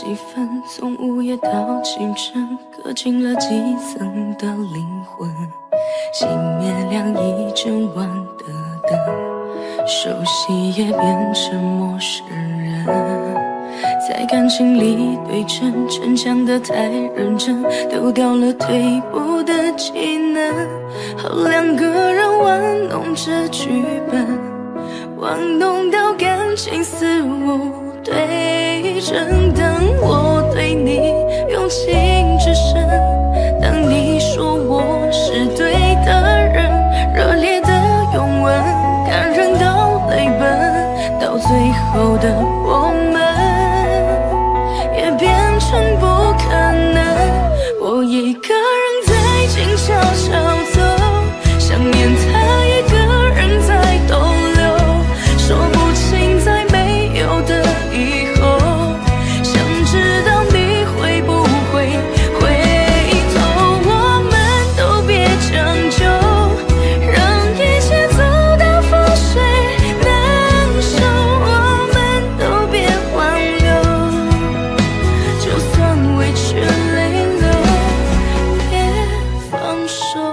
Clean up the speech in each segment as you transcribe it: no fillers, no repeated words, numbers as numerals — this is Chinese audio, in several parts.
几分，从午夜到清晨，刻进了几层的灵魂。熄灭亮一整晚的灯，熟悉也变成陌生人。在感情里对称，逞强的太认真，丢掉了退步的技能。好两个人玩弄着剧本，玩弄到感情似无对称。当我对你用情至深，当你说我是对的人，热烈的拥吻，感人到泪奔，到最后的我们也变成不可能。我一个人在静悄悄走，想念他一个人在逗留，说不清在没有的以后，想知道你会不会回头。我们都别将就，让一切走到覆水难收。我们都别挽留，就算委屈泪流别放手。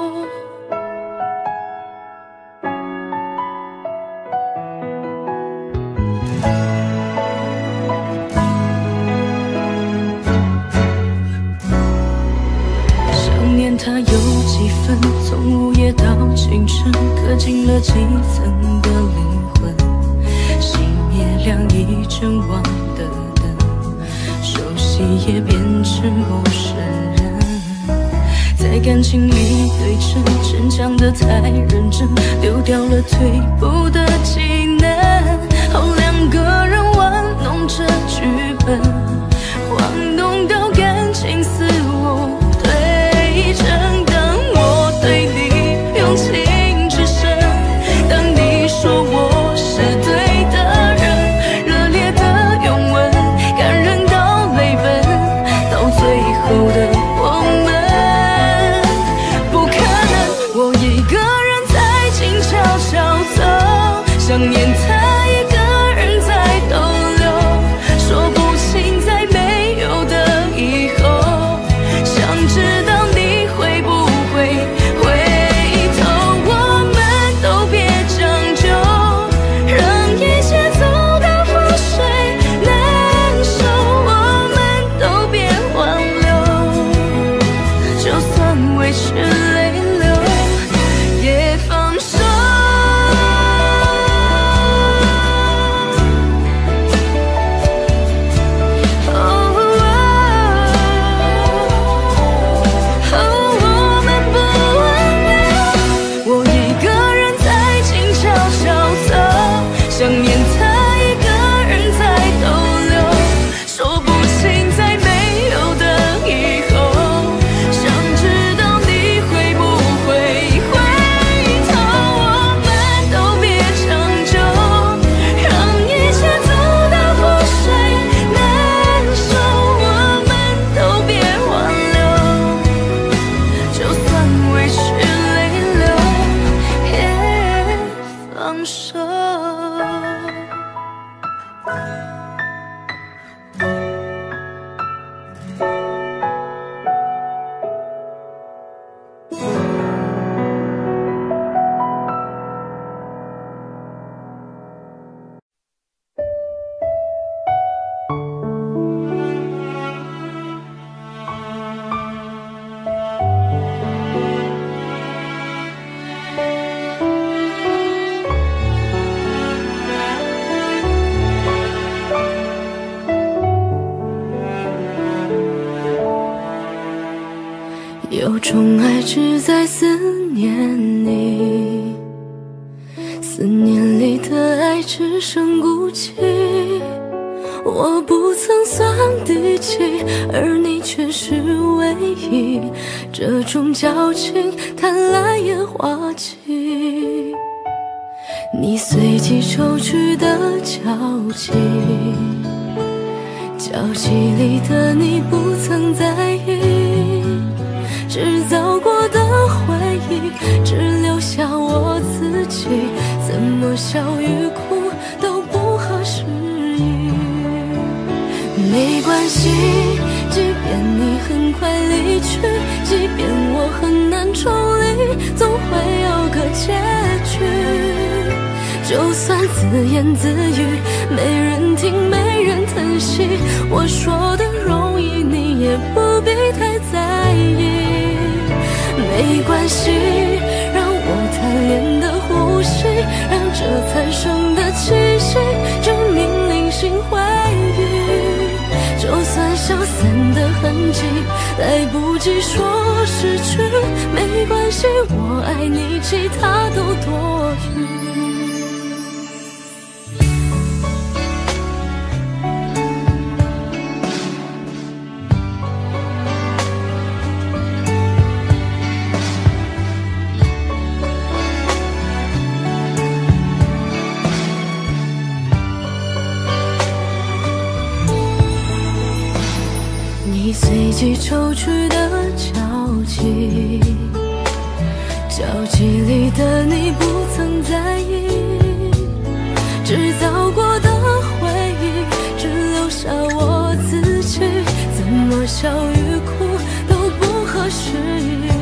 想念他有几分，从午夜到清晨，刻进了几层的灵魂。熄灭亮一整晚的灯，熟悉也变成陌生人。在感情里对称，逞强的太认真，丢掉了退步的技能。好两个人玩弄着剧本，玩弄到感情似无对称。当我对你用情至深，当你说我是对的人，热烈的拥吻，感人到泪奔，到最后的我们不可能。我一个人在静悄悄走，想念他一个人在逗留，说不清在没有的以后，想知道你会不会回头。我们都别将就，让一切走到覆水难收。我们都别挽留，就算委屈泪流也放手。我们不挽留，我一个人在静悄悄走，想念他一个人在逗留，说不清在没有的以后，想知道你会不会回头。我们都别将就，让一切走到覆水难收。我们都别挽留，就算委屈泪流也放手。有种爱只在思念里，思念里的爱只剩孤寂。我不曾算第几，而你却是唯一，这种交情看来也滑稽。你随即抽去的交集，交集里的你不曾在意，制造过的回忆只留下我自己，怎么笑与哭都不合时宜。没关系，即便你很快离去，即便我很难抽离，总会有个结局。就算自言自语，没人听没人疼惜，我说的容易，你也不必太在意。没关系，让我贪恋的呼吸，让这残剩的气息证明零星回忆。就算消散的痕迹来不及说失去，没关系，我爱你，其他都多余。你随即抽去的交集，交集里的你不曾在意，制造过的回忆只留下我自己，怎么笑与哭都不合时宜。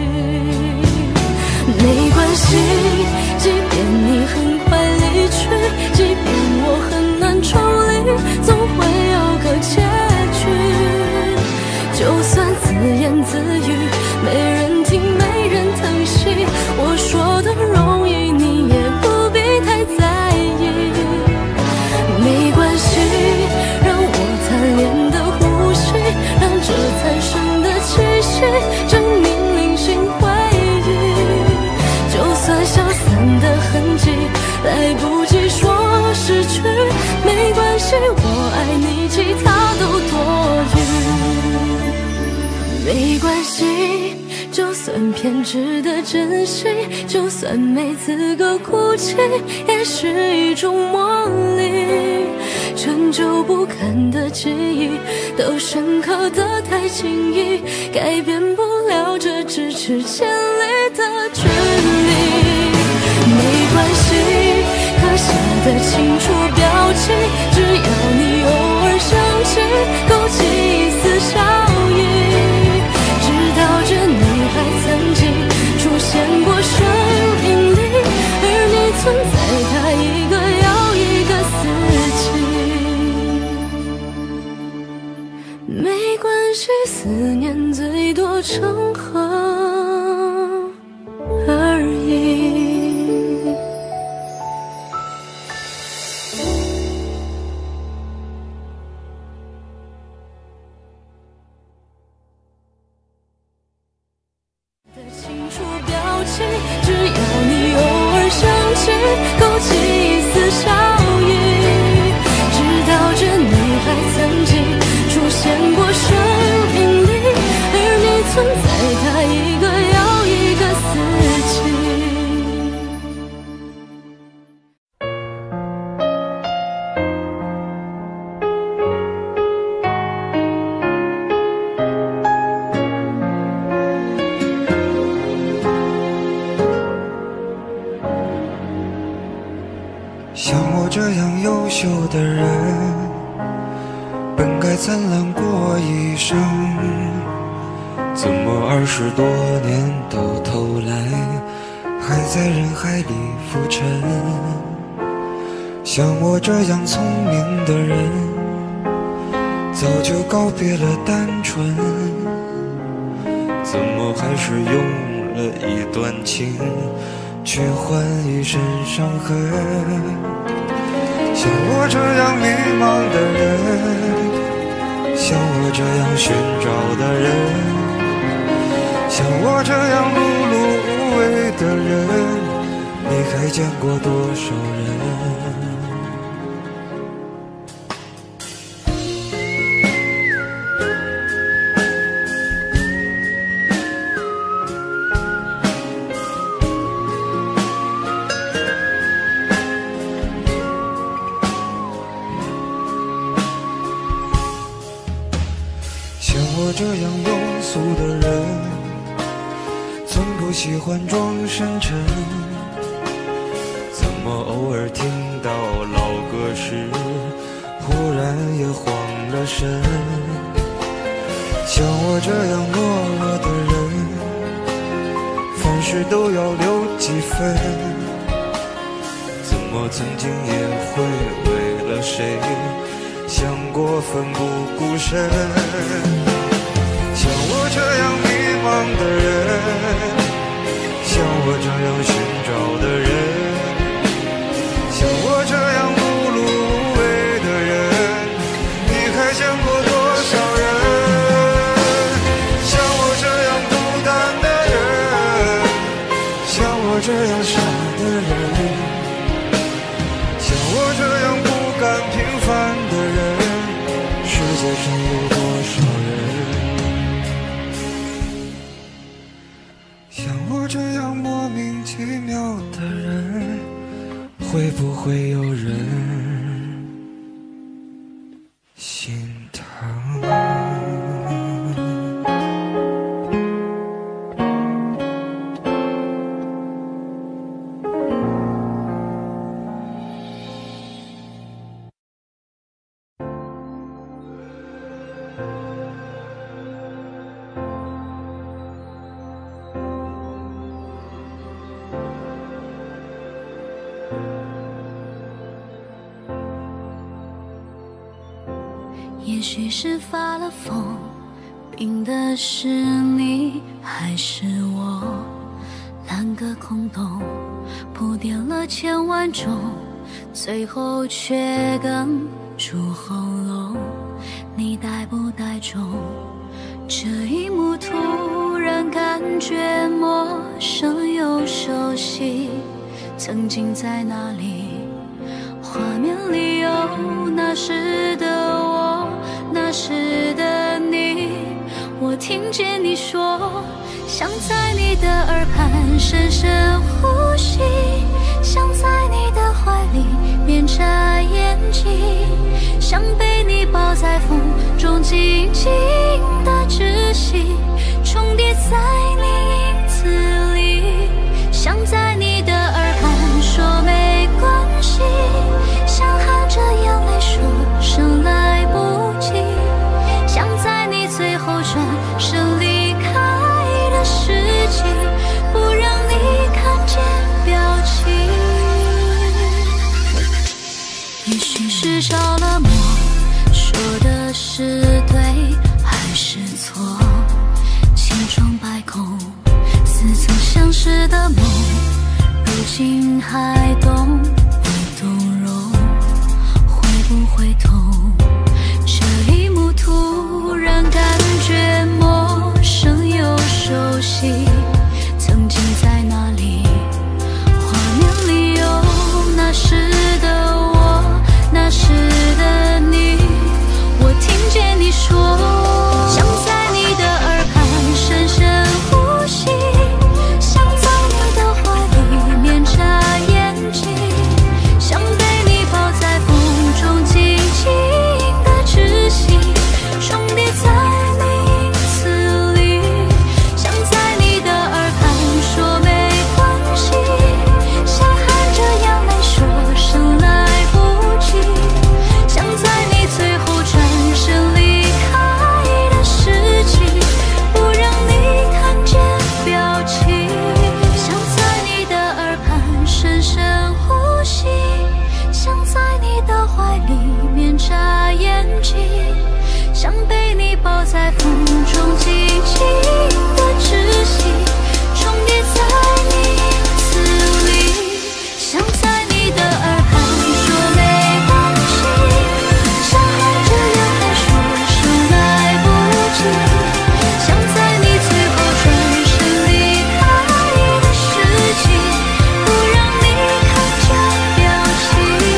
没关系，即便你很快离去，即便我很难抽离，总会有个结局。就算自言自语，没人听没人疼惜，我说的容易，你也不必太在意。没关系，让我贪恋的呼吸，让这残剩的气息证明零星回忆。就算消散的痕迹来不及说失去，没关系，我爱你，其他都多余。没关系，就算偏执的珍惜，就算没资格哭泣，也是一种魔力。陈旧不堪的记忆，都深刻的太轻易，改变不了这咫尺千里的距离。没关系，刻下的清楚标记，只要你偶尔想起，勾起一丝笑意。知道着你还曾经出现过生命里，而你存在它一个又一个四季。没关系，思念最多成河而已。只要你偶尔想起，勾起一丝笑意。知道着你还曾经出现过生命里，而你存在它一个又一个四季。 像我这样优秀的人，本该灿烂过一生，怎么20多年到头来，还在人海里浮沉？像我这样聪明的人，早就告别了单纯，怎么还是用了一段情去换一身伤痕？像我这样迷茫的人，像我这样寻找的人，像我这样碌碌无为的人，你还见过多少人？我这样庸俗的人，从不喜欢装深沉，怎么偶尔听到老歌时，忽然也慌了神？ 像我这样懦弱的人，凡事都要留几分，怎么曾经也会为了谁想过奋不顾身？像我这样迷茫的人，像我这样寻找的人，像我这样碌碌无为的人，你还见过多少人？像我这样孤单的人，像我这样傻的人，像我这样不甘平凡的人，世界上有多少人？像我这样莫名其妙的人，会不会有人心疼？ 也许是发了疯，病的是你还是我？烂个空洞，铺垫了千万种，最后却哽住喉咙。你带不带种？这一幕突然感觉陌生又熟悉，曾经在哪里？画面里有那时的我，那时的你，我听见你说，想在你的耳畔深深呼吸，想在你的怀里面眨眼睛，想被你抱在风中静静的窒息，重叠在你影子里，想在你的耳畔说没关系，想含着眼泪说声来不及，想在你最后转身离开的时机，不让你看见表情。也许是着了魔，说的是对还是错？千疮百孔，似曾相识的梦，如今还动不动容？会不会痛？这一幕突然感觉陌生又熟悉，曾经在哪里？画面里有那时的我，那时的你，我听见你说，想在你的耳畔深深呼吸，想在你的怀里面眨眼睛，想被你抱在风中静静的窒息，重叠在你影子里，想在你的耳畔说没关系，想含着眼泪说声来不及，想在你最后转身离开的时机，不让你看见表情，想在你的耳畔深深呼吸，想在你的怀里面眨眼睛，想被你抱在风中静静的窒息，重叠在你影子里，想在你的耳畔说没关系，想含着眼泪说声来不及，想在你最后转身离开的时机，不让你看见表情。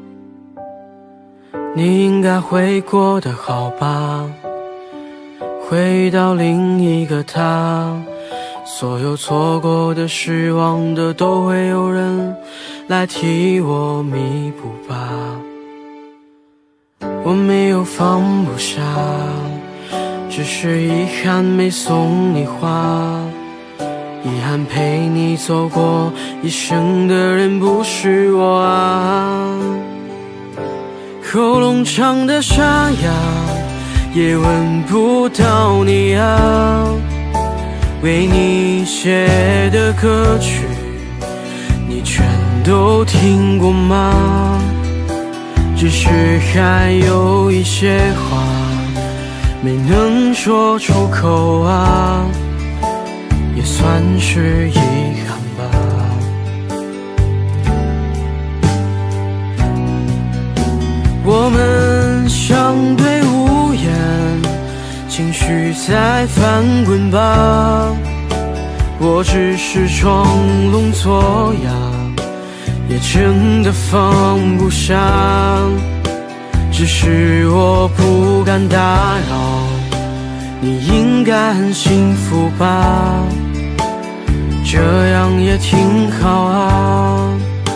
你应该会过得好吧， 回到另一个他，所有错过的、失望的，都会有人来替我弥补吧。我没有放不下，只是遗憾没送你花，遗憾陪你走过一生的人不是我啊。喉咙唱的沙哑，也闻不到你啊。为你写的歌曲，你全都听过吗？只是还有一些话没能说出口啊，也算是遗憾吧。我们相对无言，情绪在翻滚吧。我只是装聋作哑，也真的放不下，只是我不敢打扰，你应该很幸福吧，这样也挺好啊。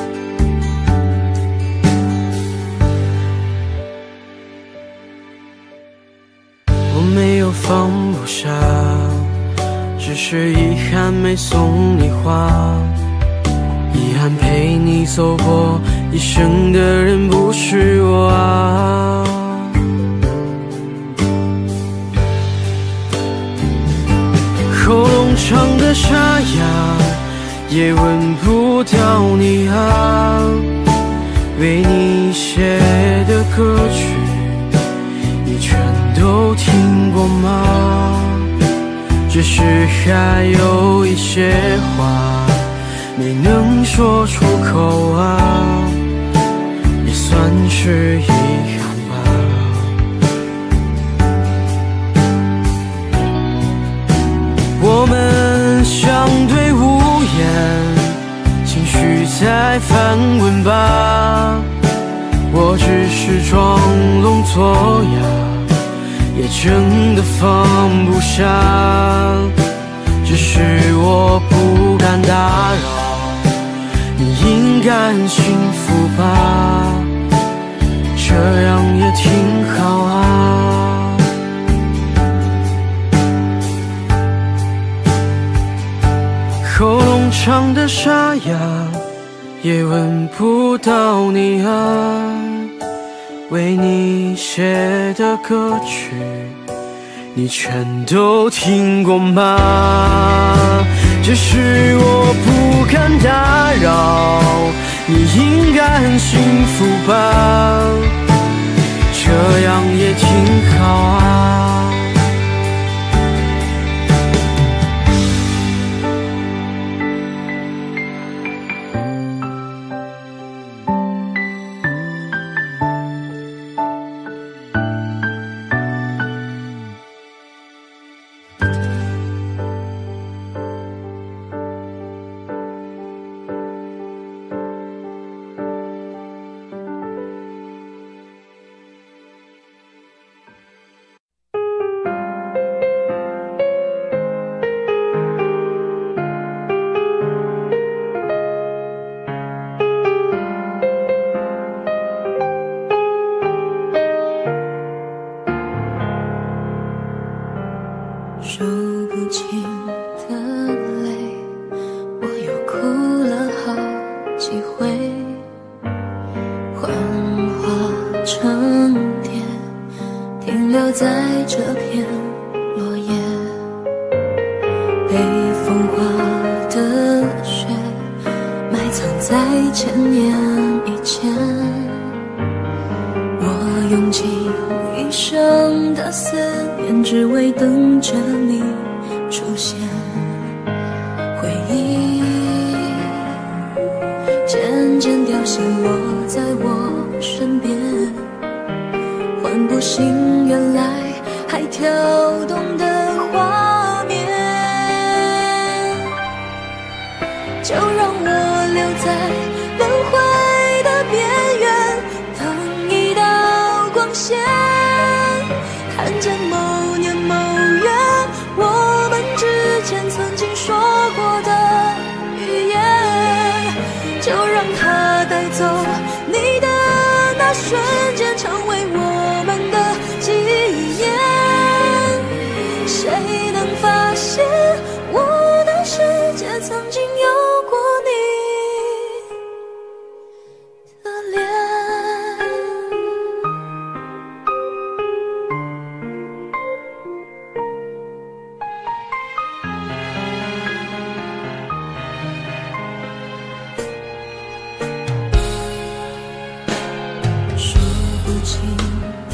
我没有放不下，只是遗憾没送你花，遗憾陪你走过一生的人不是我啊。喉咙唱的沙哑，也闻不到你啊。为你写的歌曲，你全都听过吗？只是还有一些话没能说出口啊，也算是遗憾吧。我们相对无言，情绪在翻滚吧。我只是装聋作哑，也真的放不下，只是我不敢打扰，你应该很幸福吧，这样也挺好啊。喉咙唱的沙哑，也闻不到你啊。为你写的歌曲，你全都听过吗？只是我不敢打扰，你应该很幸福吧，这样也挺好啊。 数不清的泪，我又哭了好几回，幻化成蝶，停留在这片落叶，被风化的雪埋藏在千年以前，我用尽一生的思念，只为等着你出现。回忆渐渐凋谢，落在我身边，唤不醒原来还跳动的画面。就让我留在轮回的边缘，等一道光线，看见某年某月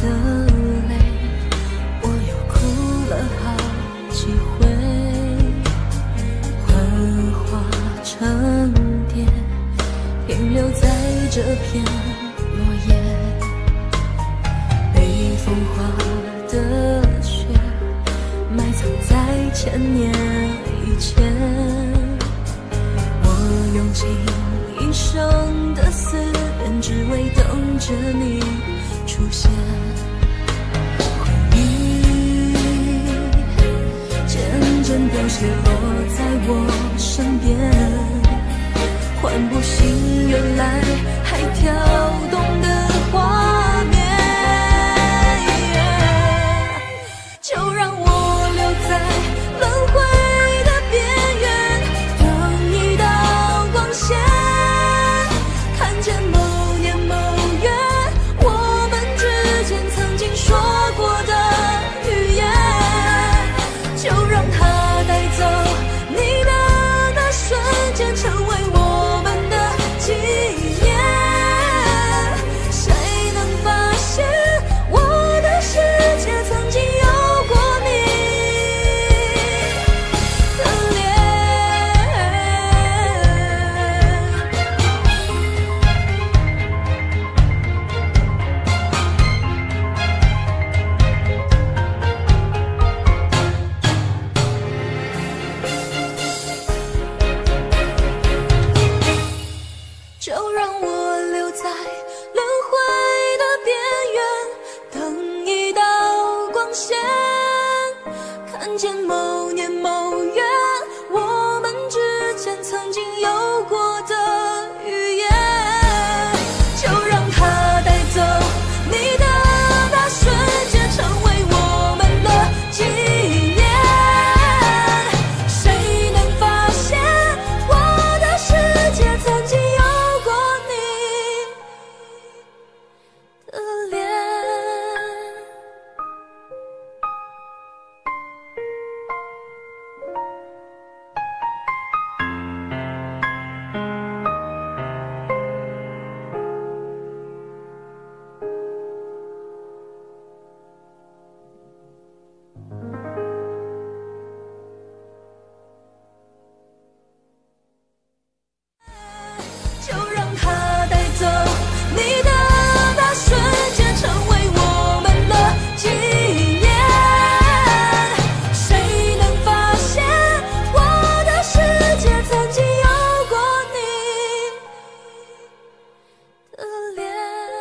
的泪，我又哭了好几回，幻化成蝶，停留在这片落叶，被风化的雪埋藏在千年以前，我用尽一生的思念，只为等着你出现。回忆渐渐凋谢落在我身边，唤不醒原来还跳动的画面。就让我留在轮回的边缘，等一道光线，看见某年某月我们之间曾经说过的语言，就让它带走你的那瞬间，成为我们的纪念。谁能发现我的世界曾经有过你的脸？就让我留在轮回的边缘，等一道光线，看见某年某月我们之间曾经有过的语言，就让它带走你的那瞬间，成为我们的纪念。谁能发现我的世界曾经有过你的脸？就让它带走你的那瞬间，成为我们的纪念。谁能发现我的世界曾经有过你的脸？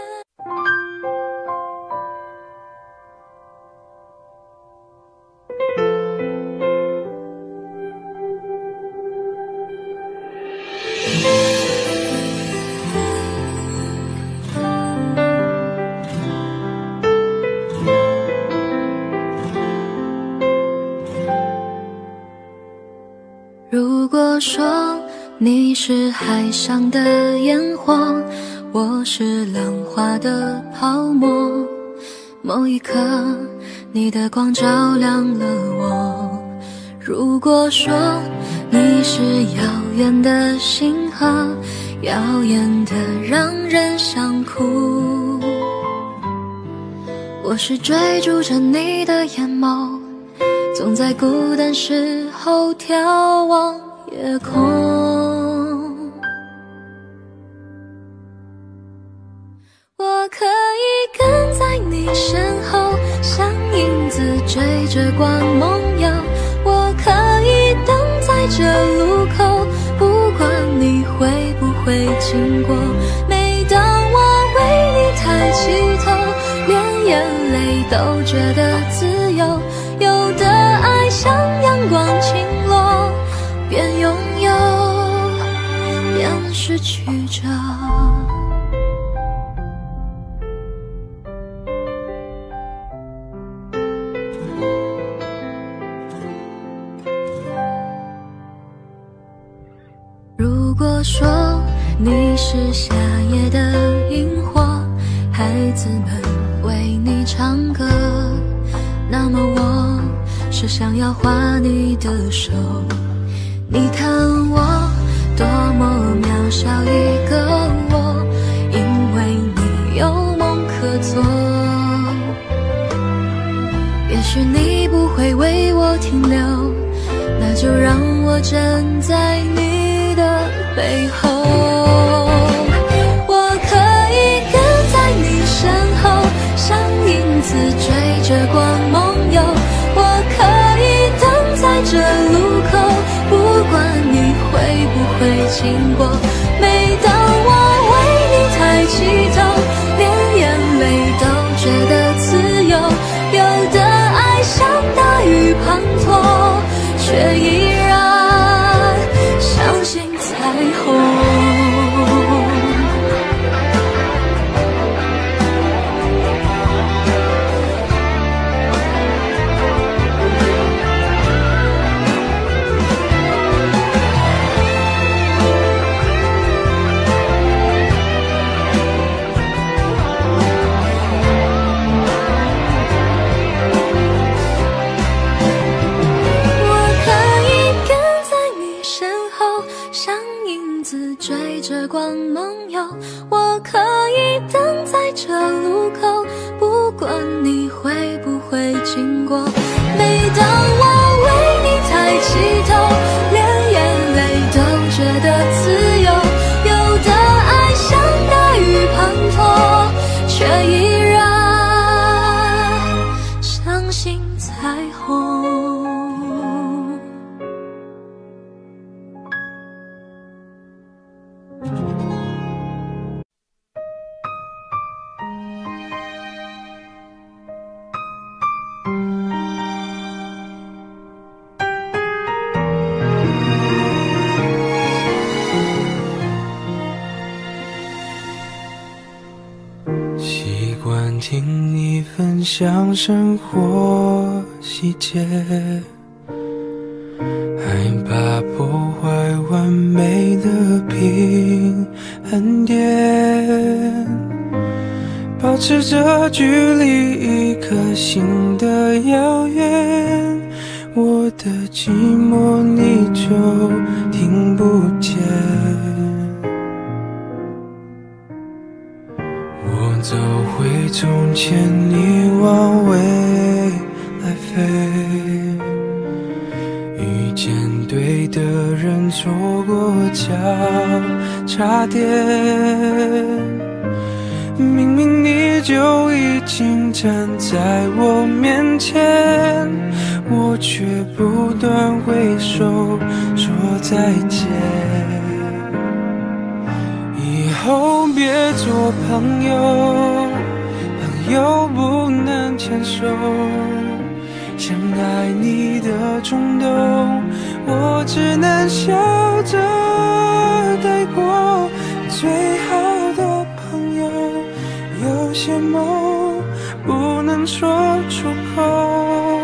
如果说你是海上的烟火，我是浪花的泡沫，某一刻你的光照亮了我。如果说你是遥远的星河，耀眼的让人想哭，我是追逐着你的眼眸，总在孤单时候眺望夜空。我可以跟在你身后，像影子追着光梦游。我可以等在这路口，不管你会不会经过。每当我为你抬起头，连眼泪都觉得自由。有的爱像阳光倾落，边拥有边失去着。如果说你是夏夜的萤火，孩子们为你唱歌，那么我是想要画你的手。你看我多么渺小一个我，因为你有梦可做。 许你不会为我停留，那就让我站在你的背后。我可以跟在你身后，像影子追着光梦游。我可以等在这路口，不管你会不会经过。每当我为你抬起头，连眼泪都觉得自由。有的爱像大雨滂沱，却依然相信彩虹。追着光梦游，我可以等在这路口，不管你会不会经过。每当我为你抬起头，连眼泪都觉得自由。有的爱像大雨滂沱，却依然相信彩虹。 习惯听你分享生活细节，害怕破坏完美的平衡点，保持着距离一颗心的遥远，我的寂寞你就听不见。我走回从前，你往未来飞，遇见对的人，错过交叉点。明明你就已经站在我面前，我却不断挥手说再见。以后别做朋友，朋友不能牵手，想爱你的冲动，我只能笑着带过。最好的朋友，有些梦不能说出口，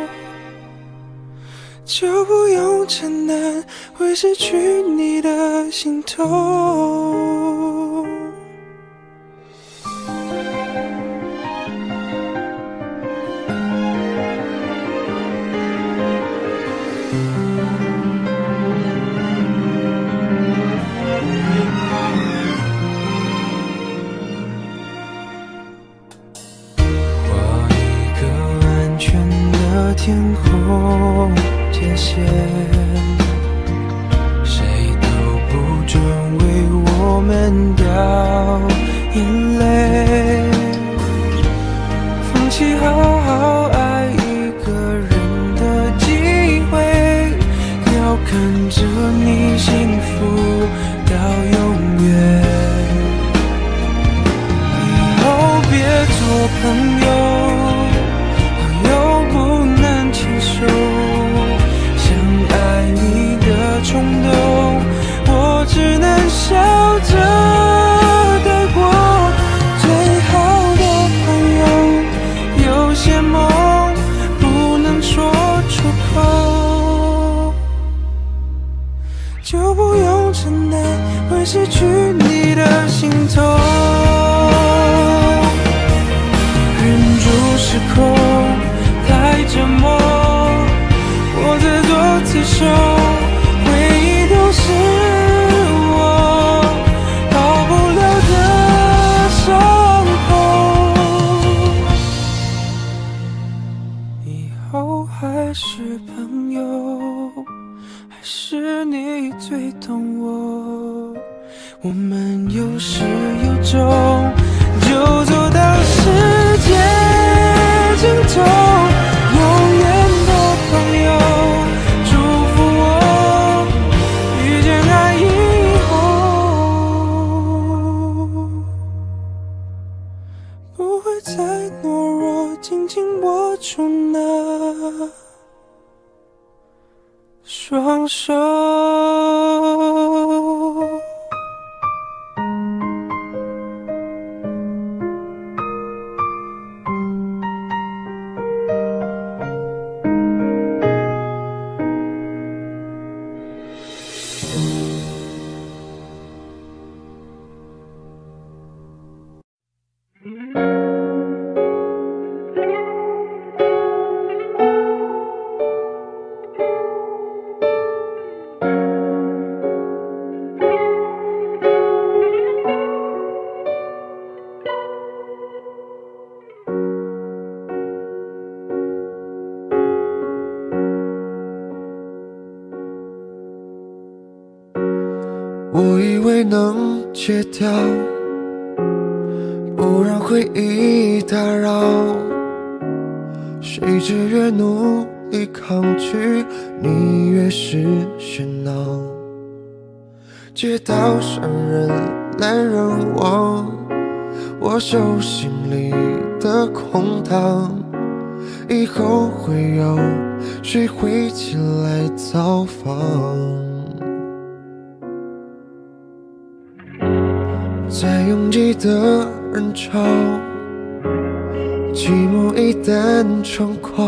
就不用承担会失去你的心痛。天空界限，谁都不准为我们掉眼泪。放弃好好爱一个人的机会，要看着你幸福到永远。以后别做朋友，想爱你的冲动，我只能笑着带过。最好的朋友，有些梦不能说出口，就不用承担会失去你的心痛。忍住失控，太折磨，我自作自受，回忆都是我逃不了的伤口。以还是朋友，还是你最懂我？我们有始有终，就走到世界尽头，永远的朋友，祝福我遇见爱以后，不会再懦弱，紧紧握住那双手。 我以为能戒掉，不让回忆打扰，谁知越努力抗拒，你越是喧闹。街道上人来人往，我手心里的空荡，以后会有谁会前来造访？在拥挤的人潮，寂寞一旦猖狂，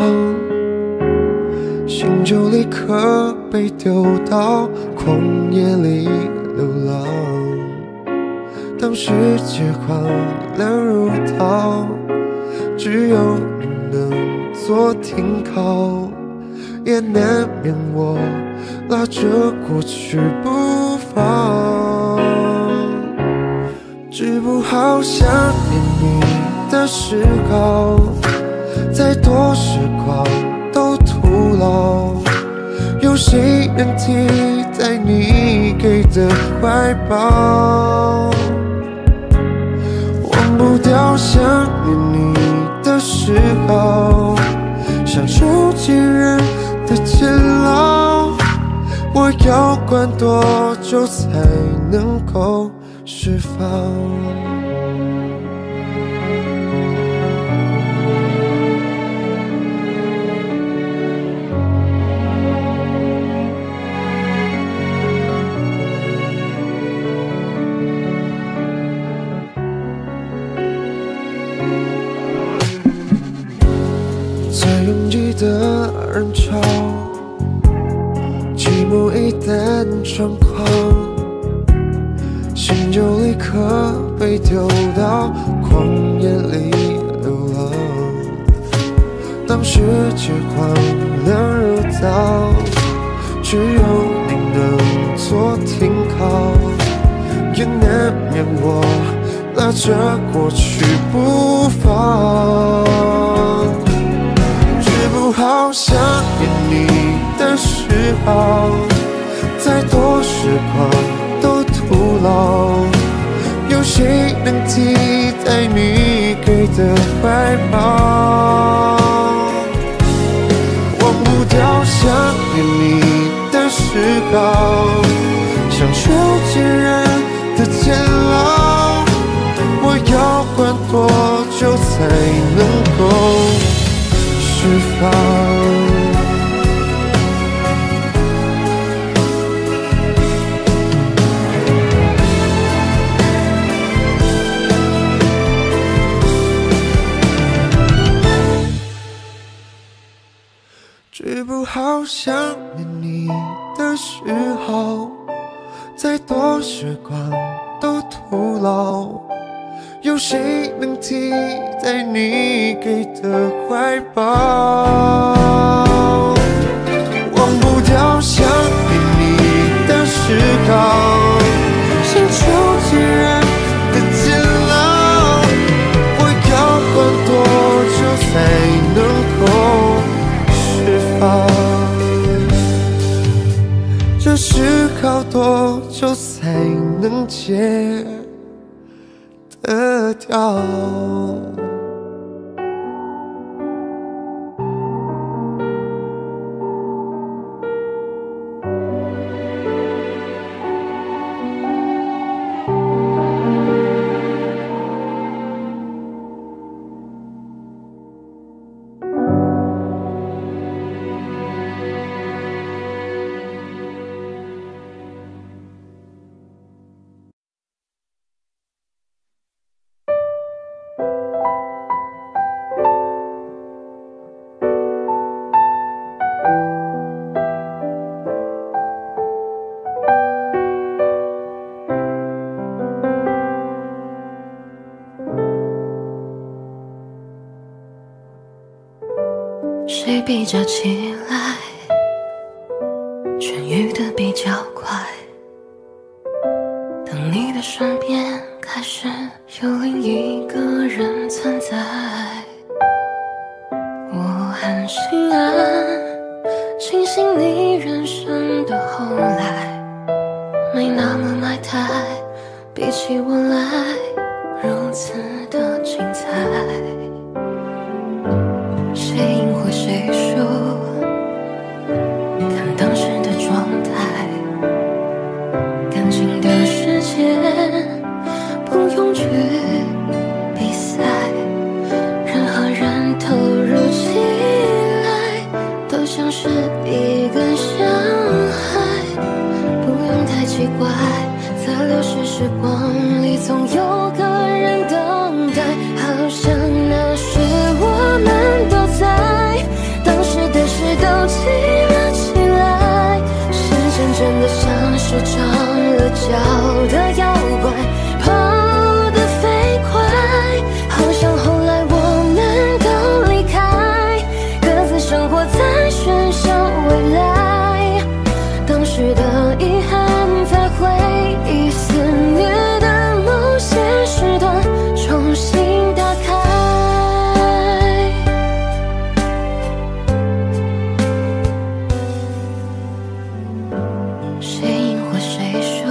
心就立刻被丢到旷野里流浪。当世界荒凉如岛，只有你能做停靠，也难免我拉着过去不放。治不好想念你的嗜好，再多时光都徒劳，有谁能替代你给的怀抱？忘不掉想念你的嗜好，像手机人的监牢，我要关多久才能够释放？在拥挤的人潮，寂寞一旦猖狂，心就立刻被丢到旷野里流浪。当世界荒凉如岛，只有你能做停靠，也难免我拉着过去不放。治不好想念你的嗜好，再多时光都徒劳，有谁能替代你给的怀抱？忘不掉想念你的嗜好，像囚禁人的监牢，我要关多久才能够释放？治不好想念你的嗜好，再多时光都徒劳，有谁能替代你给的怀抱？忘不掉想念你的嗜好，像囚禁人的监牢，我要关多久才能够释放？ 戒的掉。 谁比较起来痊愈的比较快？当你的身边开始有另一个人存在，我很心安，庆幸你人生的后来没那么埋汰，比起我来如此的精彩。谁赢或谁输，看当时的状态。感情的世界不用去比赛，任何人投入起来都像是一个小孩，不用太奇怪，在流逝时光里总有个人等待，好像那时我们都在，当时的事都记了起来，时间真的像是长了脚的妖怪，跑得飞快，好像后来我们都离开，各自生活在喧嚣未来，当时的遗憾在回忆肆虐的某些时段重新打开。谁赢或谁输，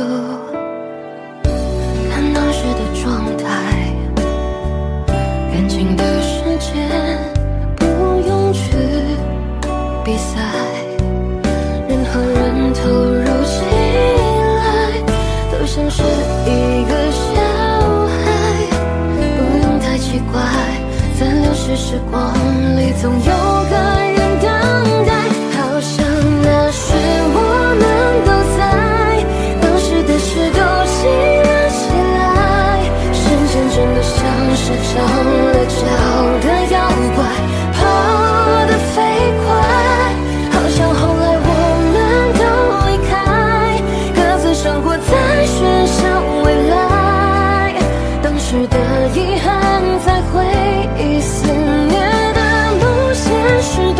看当时的状态。感情的世界不用去比赛，任何人投入起来都像是一个小孩，不用太奇怪，在流逝时光里总有个人等待，好像那时我们都在，当时的事都记了起来，时间真的像是长了脚的妖怪，跑得飞快，好像后来我们都离开，各自生活在喧嚣未来，当时的遗憾在回忆肆虐的某些时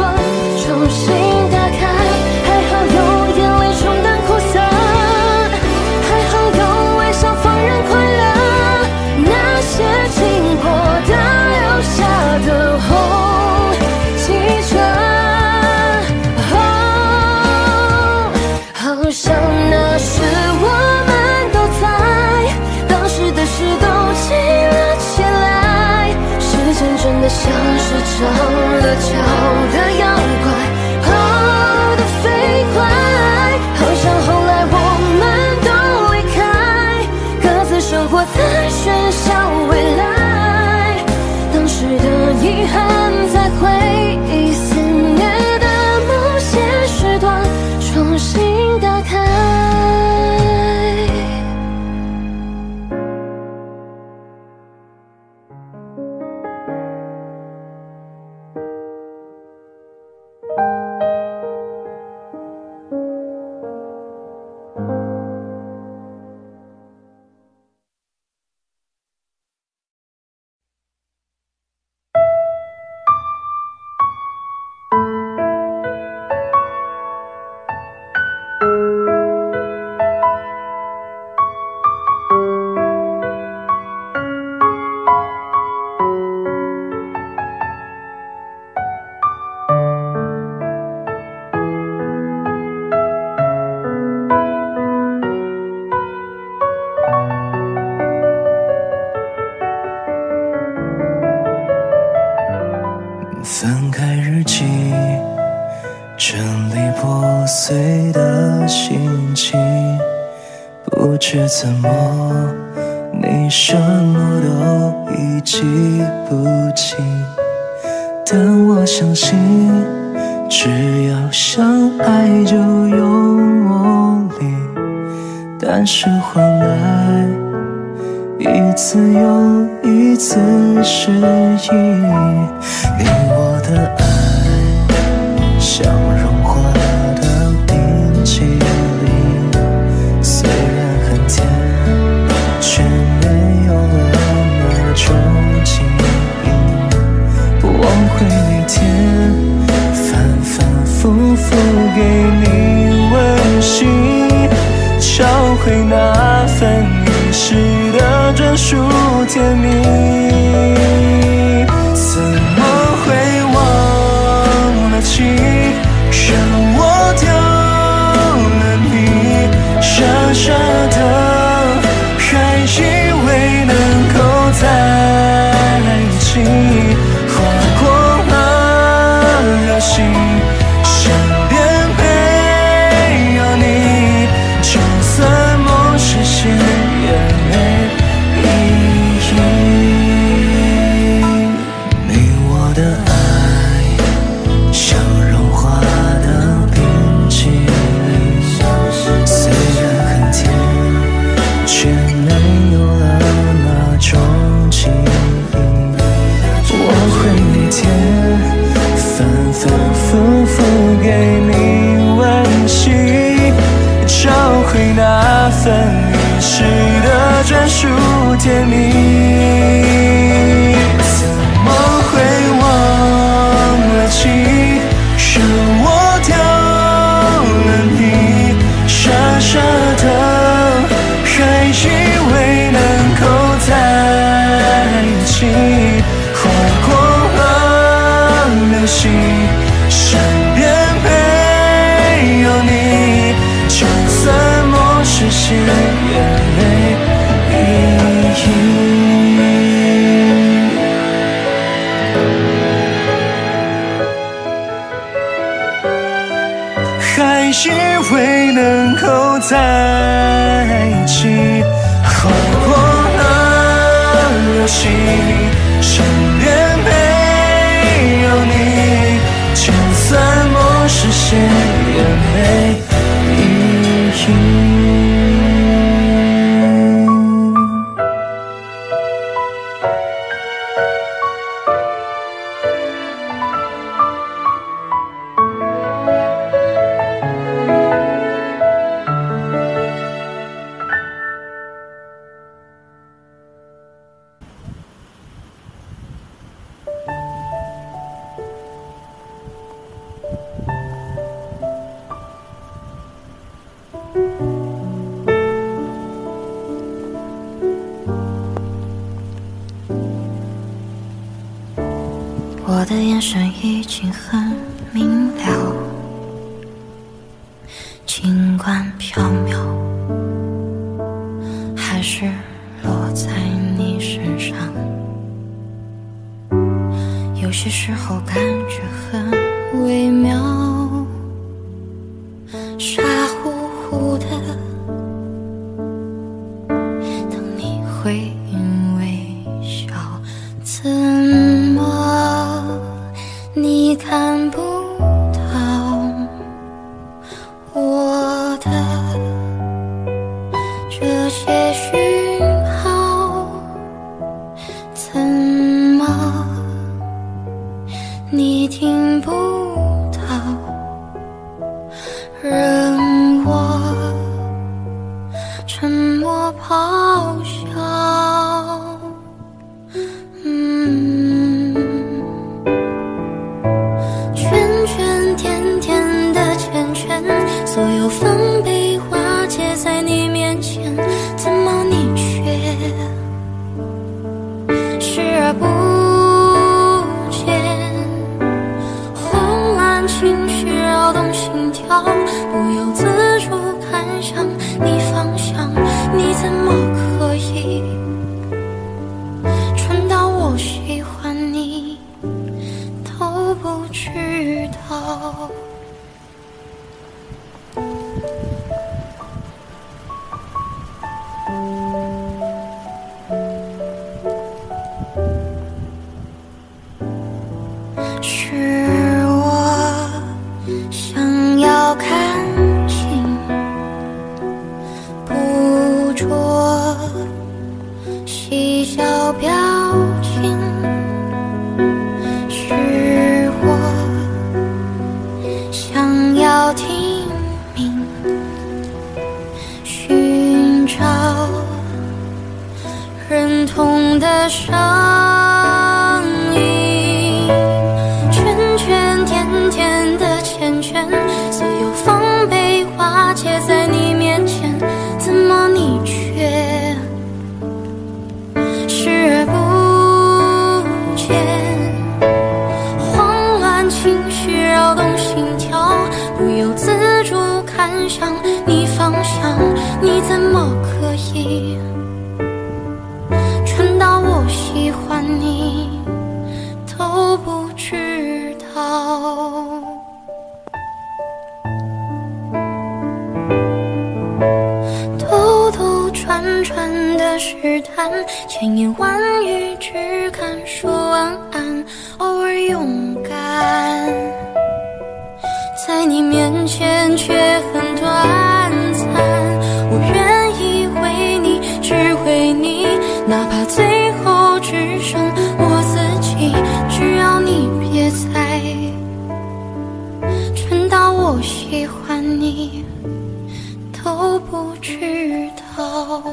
翻开日记，整理破碎的心情，不知怎么你什么都已记不清，但我相信只要相爱就有魔力，但是换来一次又一次失忆。你我的爱像融化的冰淇淋，虽然很甜，却没有了那种记忆。忘回那天反反复复给你温馨，找回那份遗失的专属甜蜜。怎么会忘了情，让我丢了你，傻傻的还以为能够在一起，划过了热心，身边没有你，就算梦实现也没意义。你我的爱像融化的冰淇淋，虽然很甜，却没有了那种记忆。我会每天反反复复给你温馨，找回那份遗失的专属甜蜜。怎么会忘了情，让我丢了你，傻傻的还以为能够在一起，划过了流星，身边没有你，就算梦实现也没意义。还以为能够在一起，划过了流星，身边没有你，就算梦实现也没意义。 我的眼神已经很明了，尽管缥缈，还是落在你身上。有些时候感觉很微妙，傻乎乎的等你回应微笑。怎么你看不到我的这些讯号？怎么你听不到任我沉默咆哮？圈圈甜甜的圈圈，所有防备化解在你面前，怎么你却视而不见？慌乱情绪扰动心跳，不由自主看向你方向，你怎么可以蠢到我喜欢你都知道。是我想要看清，捕捉嬉笑表情，是我想要听明，寻找认同的声音，圈圈甜甜的圈圈，所有防备化解在你面前，怎么你却视而不见？慌乱情绪扰动心跳，不由自主看向你方向，你怎么可以蠢到我喜欢你都不知道？兜兜转转的试探，千言万语只敢说晚安，偶尔勇敢，在你面前却很短暂。我愿意为你，只为你，哪怕最后只剩我自己，只要你别再蠢到我喜欢你都不知道。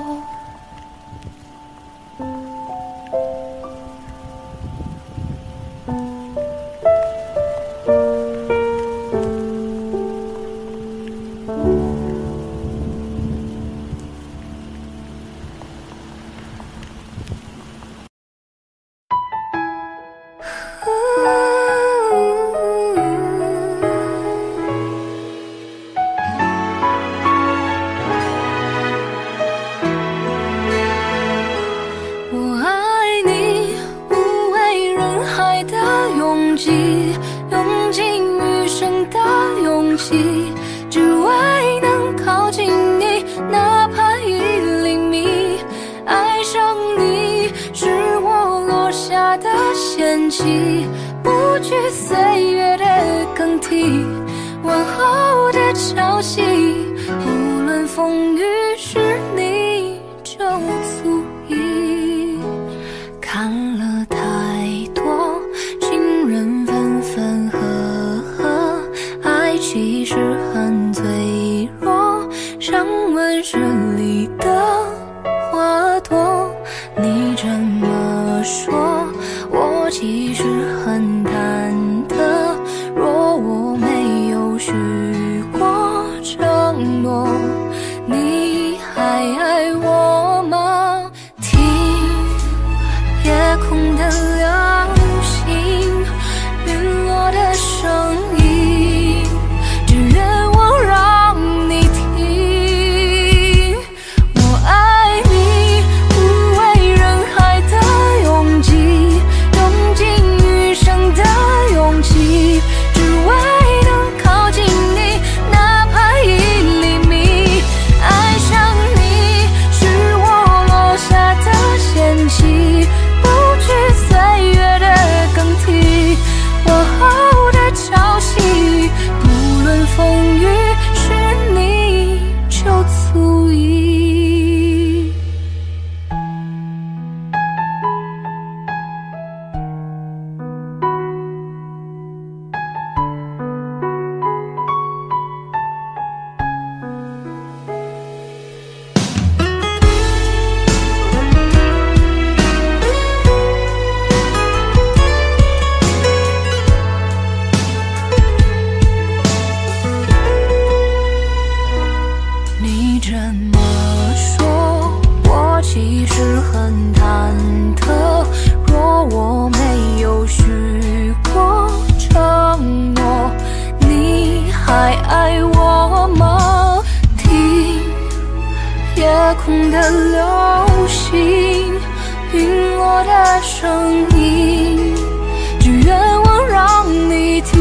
用尽余生的勇气，只为能靠近你，哪怕1厘米。爱上你是我落下的陷阱，不惧岁月的更替，问候的潮汐，无论风雨是你就足以。看了太多情人分分合合，爱其实很脆弱，像温室里的花朵。你这么说，我其实很忐忑，若我没有许过承诺，你还爱我吗？听夜空的流星，陨落的声音，只愿我让你听。我爱你，不为人海的拥挤，用尽余生的勇气，只为能靠近你，哪怕1厘米。爱上你是我落下的陷阱，不惧岁月的更替，往后的潮汐，不论风雨是你就足以。你这么说，我其实很忐忑，若我没有许过承诺，你还爱我吗？听夜空的流星，陨落的声音，只愿我让你听。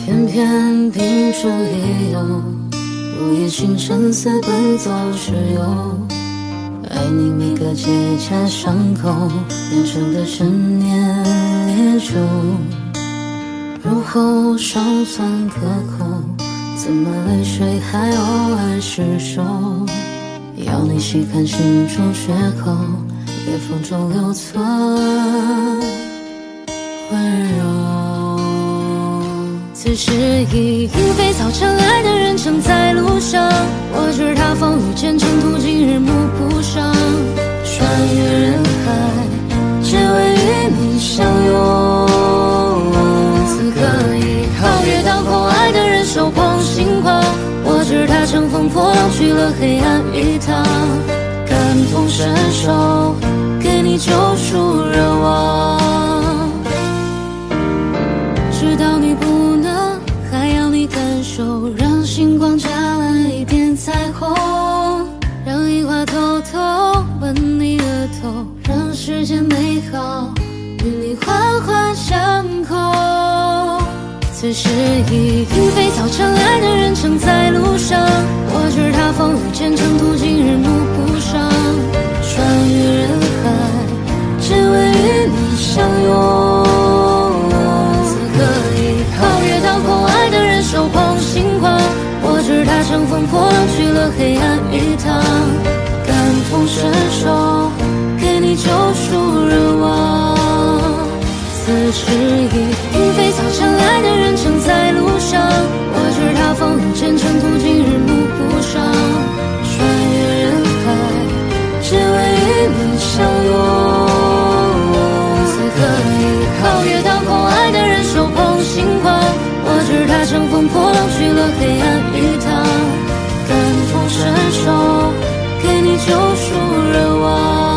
偏偏秉烛夜游，午夜星辰似奔走时游。爱你每个结痂伤口，酿成的陈年烈酒，入喉尚算可口，怎么泪水还偶尔失手？要你细看心中缺口，裂缝中留存温柔。此时已莺飞草长，爱的人正在路上。我知他风雨兼程途，今日暮不赏。穿越人海，只为与你相拥。此刻已皓月当空，爱的人手捧星光。我知他乘风破浪，去了黑暗鱼塘。感同身受，给你救赎热望。知道你不能，还要你感受，让星光加了一点彩虹，让樱花偷偷吻你额头，让世间美好与你环环相扣。此时已莺飞草长，爱的人正在路上。我知他风雨兼程途，今日暮不赏。穿越人海，只为与你相拥。此刻已皓月当空，爱的人手捧星光。我知他乘风破浪，去了黑暗鱼塘。感同身受，给你救赎热望。此时已莺飞草长，爱的人正在路上。我知他风雨兼程途，今日暮不赏。穿越人海，只为与你相拥。此刻已皓月当空，爱的人手捧星光。我知他乘风破浪，去了黑暗鱼塘。感同身受，给你救赎热望。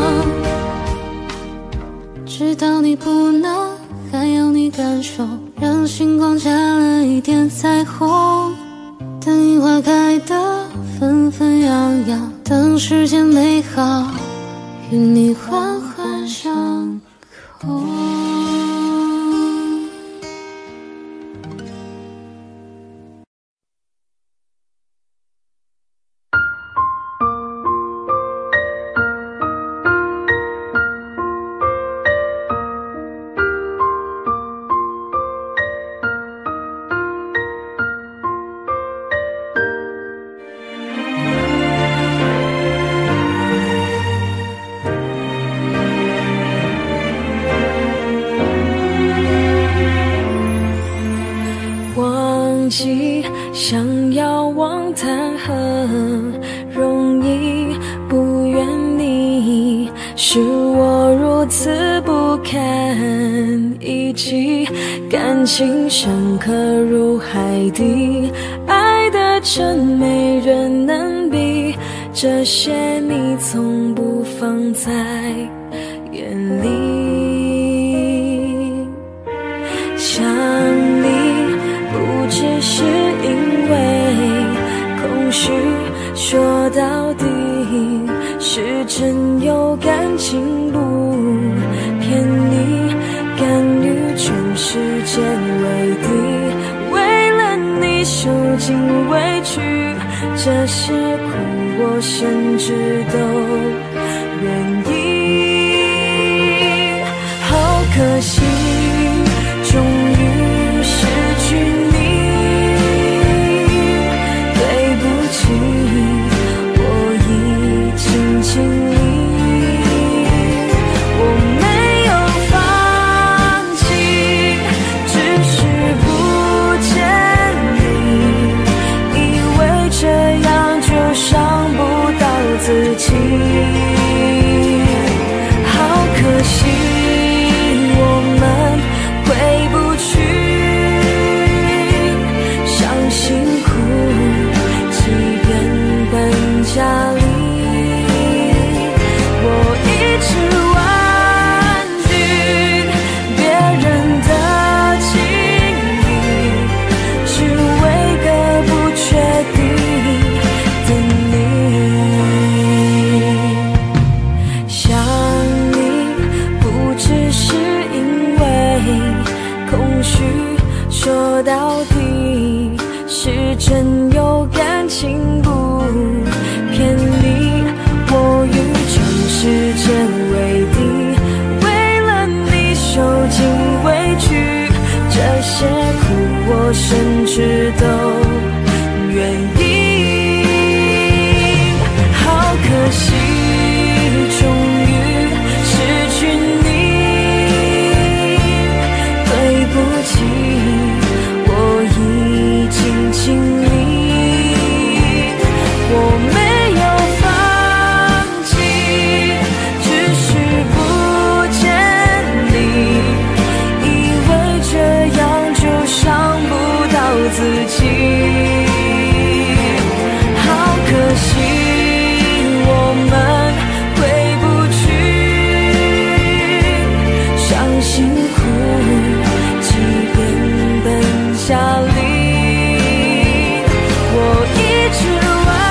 知道你不能，还要你感受，让星光加了一点彩虹。等樱花开得纷纷扬扬，等世间美好与你环环相扣。 想要望谈何容易，不怨你是我如此不堪一击，感情深刻如海底，爱的真没人能比，这些你从不放在眼里。想你不只是因为空虚，说到底是真有感情不骗你，甘于全世界为敌，为了你受尽委屈，这些苦我甚至都愿意。好可惜终于失去你，对不起，我已经尽力，我没有放弃，只是不见你，以为这样就伤不到自己。好可惜我们回不去，伤心苦，即便搬家里，我一直婉拒别人的情意，只为个不确定的你。 我甚至都愿意。好可惜，终于失去你，对不起，我已经尽力。我没有放弃，只是不见你，以为这样就伤不到自己。好可惜，我们回不去，伤心哭，即便奔下里。我一直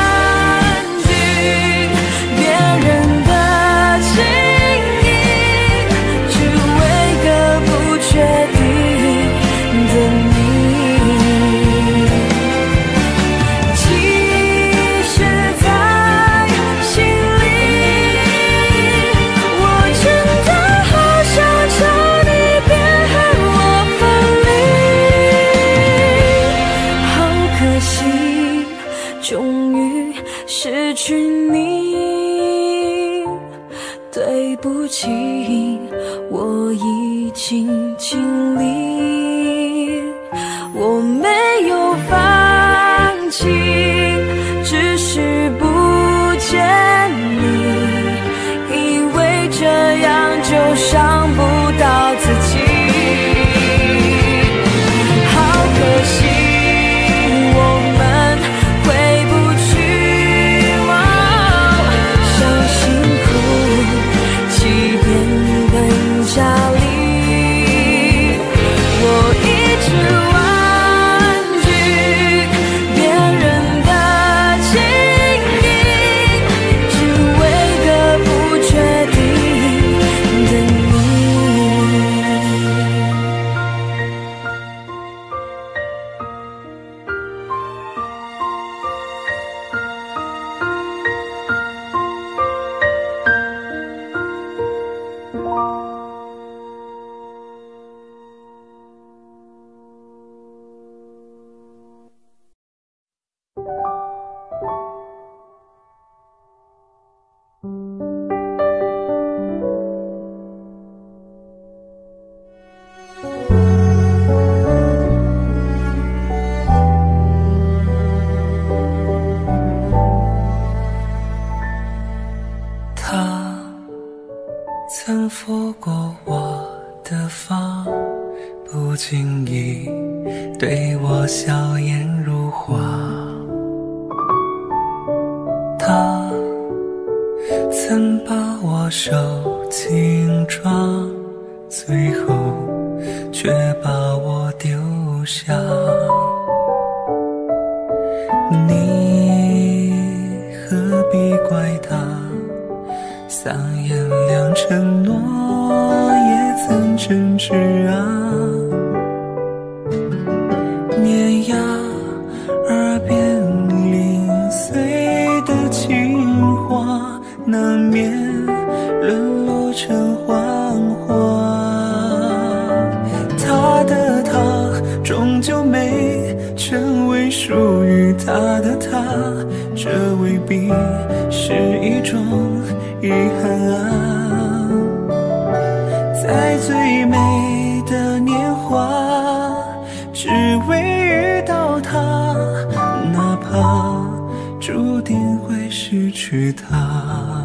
终于失去你，对不起，我已经尽力。我没有放弃，只是不见你，以为这样就伤不到自己。好可惜， 曾拂过我的发，不经意对我笑颜如花。他曾把我手紧抓，最后却把我丢下。你何必怪他？三言两承诺也曾真挚啊，年亚耳边零碎的情话，难免沦落成幻化。他的他终究没成为属于他的他，这未必是一种遗憾啊。在最美的年华，只为遇到他，哪怕注定会失去他。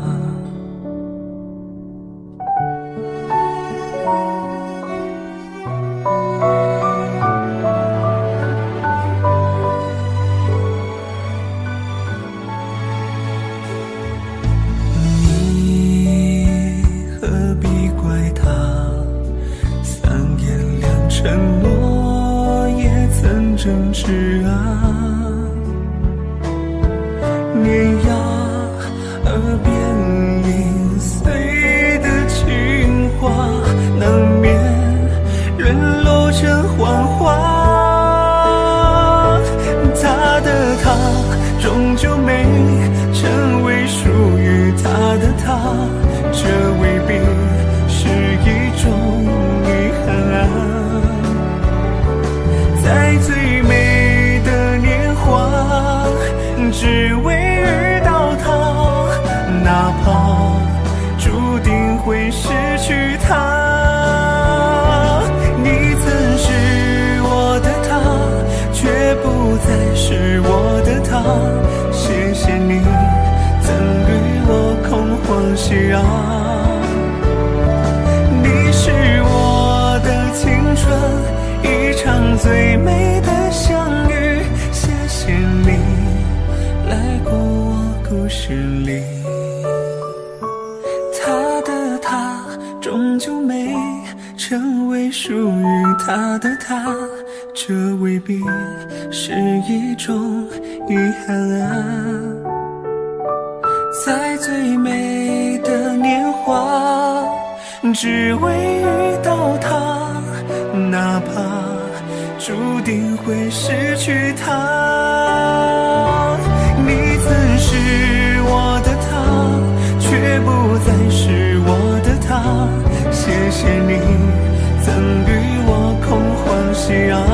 承诺也曾真挚啊，年亚耳边零碎的情话，难免沦落成幻化。他的他终究没成为属于他的他，这未必是一种遗憾啊。在最会失去他。你曾是我的他，却不再是我的他。谢谢你赠予我空欢喜啊，你是我的青春，一场最美的相遇。谢谢你来过我故事里，他的他终究没成为属于他的他，这未必是一种遗憾啊。在最美的年华，只为遇到他，哪怕注定会失去他。你曾是我的他，却不再是我的他。谢谢你赠予我空欢喜啊，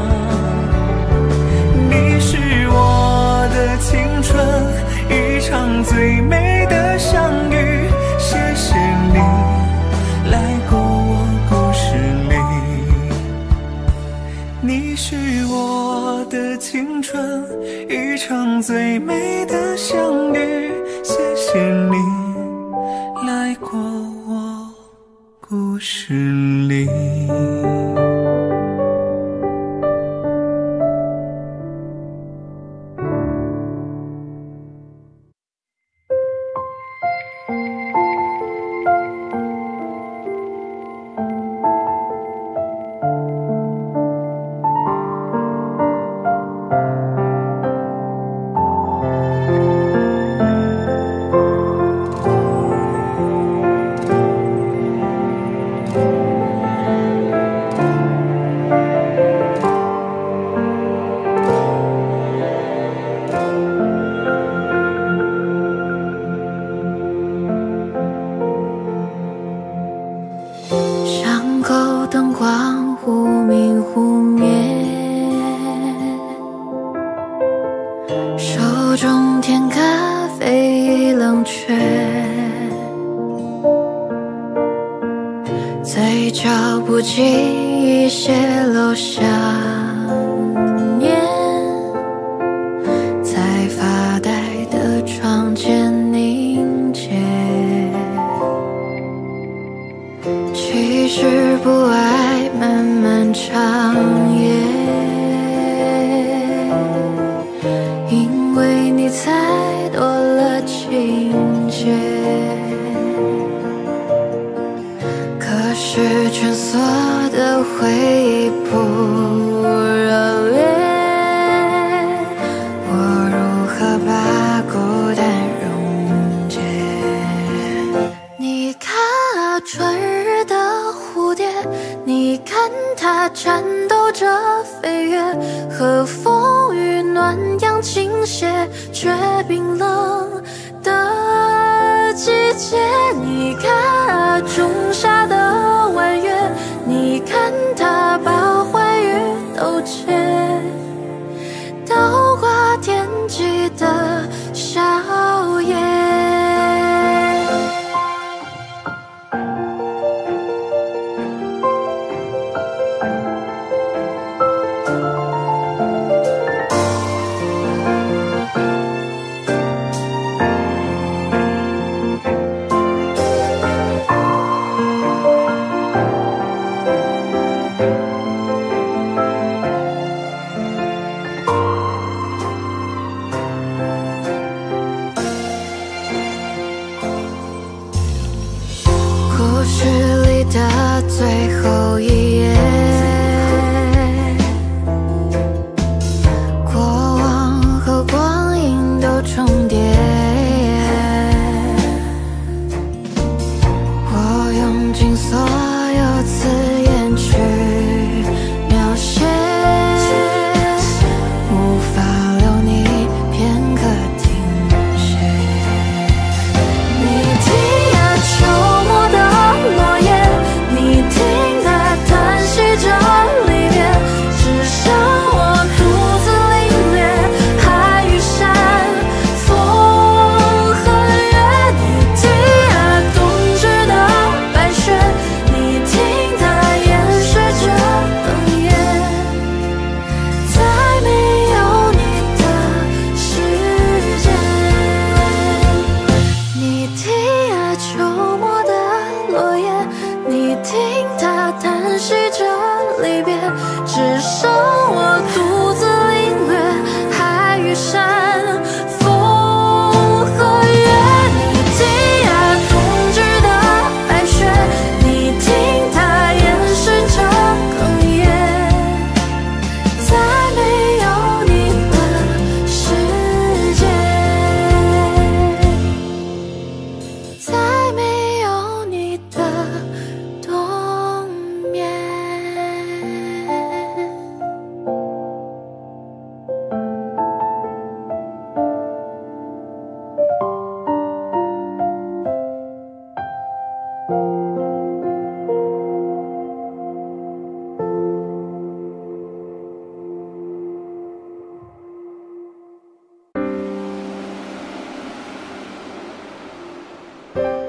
你是我的青春，一场最美的相遇。谢谢你来过我故事里，你是我的青春，一场最美的相遇。谢谢你来过我故事里。 你听啊，秋末的落叶，你听啊，它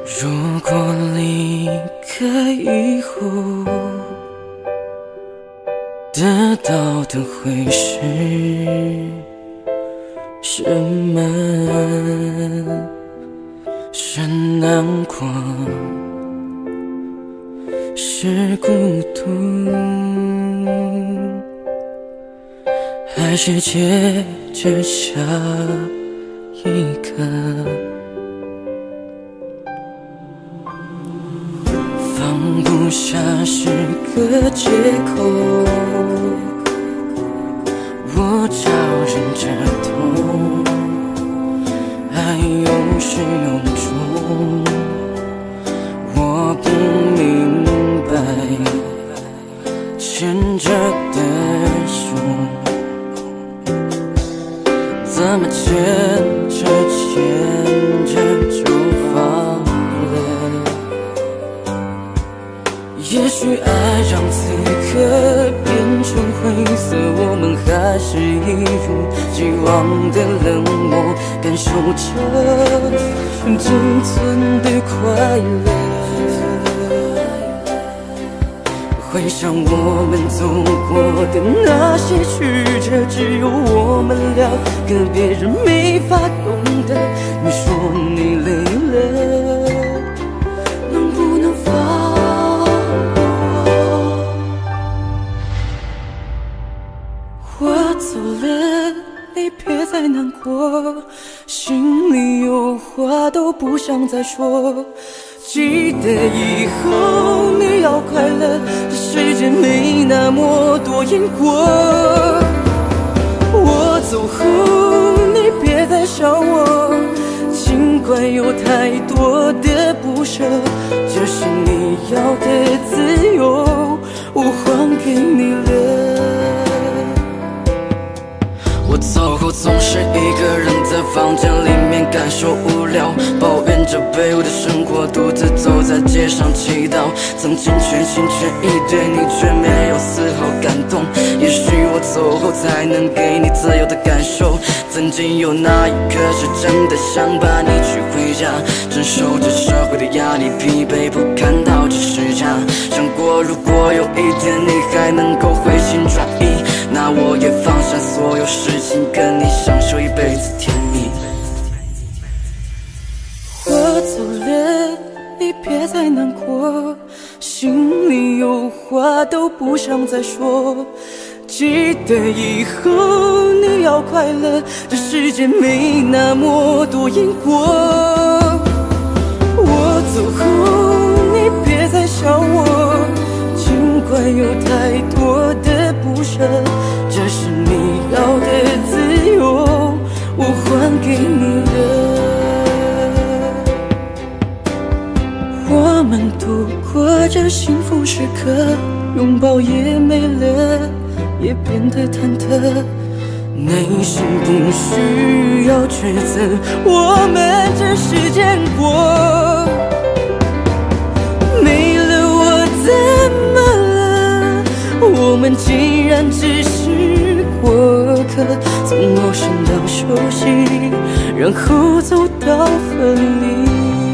如果离开以后得到的会是什么？是难过，是孤独，还是接着下一个？放不下是个借口，我招忍着痛，爱有始有终，我不明白牵着的手怎么牵着就放了。也许爱让此刻变成灰色，我们还是一如既往的冷漠，感受着仅存的快乐。回想我们走过的那些曲折，只有我们两个，别人没法懂得。你说你累了，能不能放过？我走了，你别再难过，心里有话都不想再说。记得以后你要快乐，这世界没那么多因果。我走后你别再想我，尽管有太多的不舍，这是你要的自由，我还给你了。我走后总是一个人在房间里面感受无聊，抱怨着卑微的生活，独自走在街上祈祷。曾经全心全意对你，却没有丝毫感动。也许我走后才能给你自由的感受。曾经有那一刻是真的想把你娶回家，承受着社会的压力，疲惫不堪到这时差。想过如果有一天你还能够回心转意，那我也放下所有事情，跟你享受一辈子甜蜜。我走了，你别再难过，心里有话都不想再说。记得以后你要快乐，这世界没那么多因果。我走后你别再想我，尽管有太多的不舍，这是你要的自由，我还给你了。我们度过这幸福时刻，拥抱也没了，也变得忐忑。内心不需要抉择，我们只是见过。没了我怎么了？我们既然只是过客，从陌生到熟悉，然后走到分离。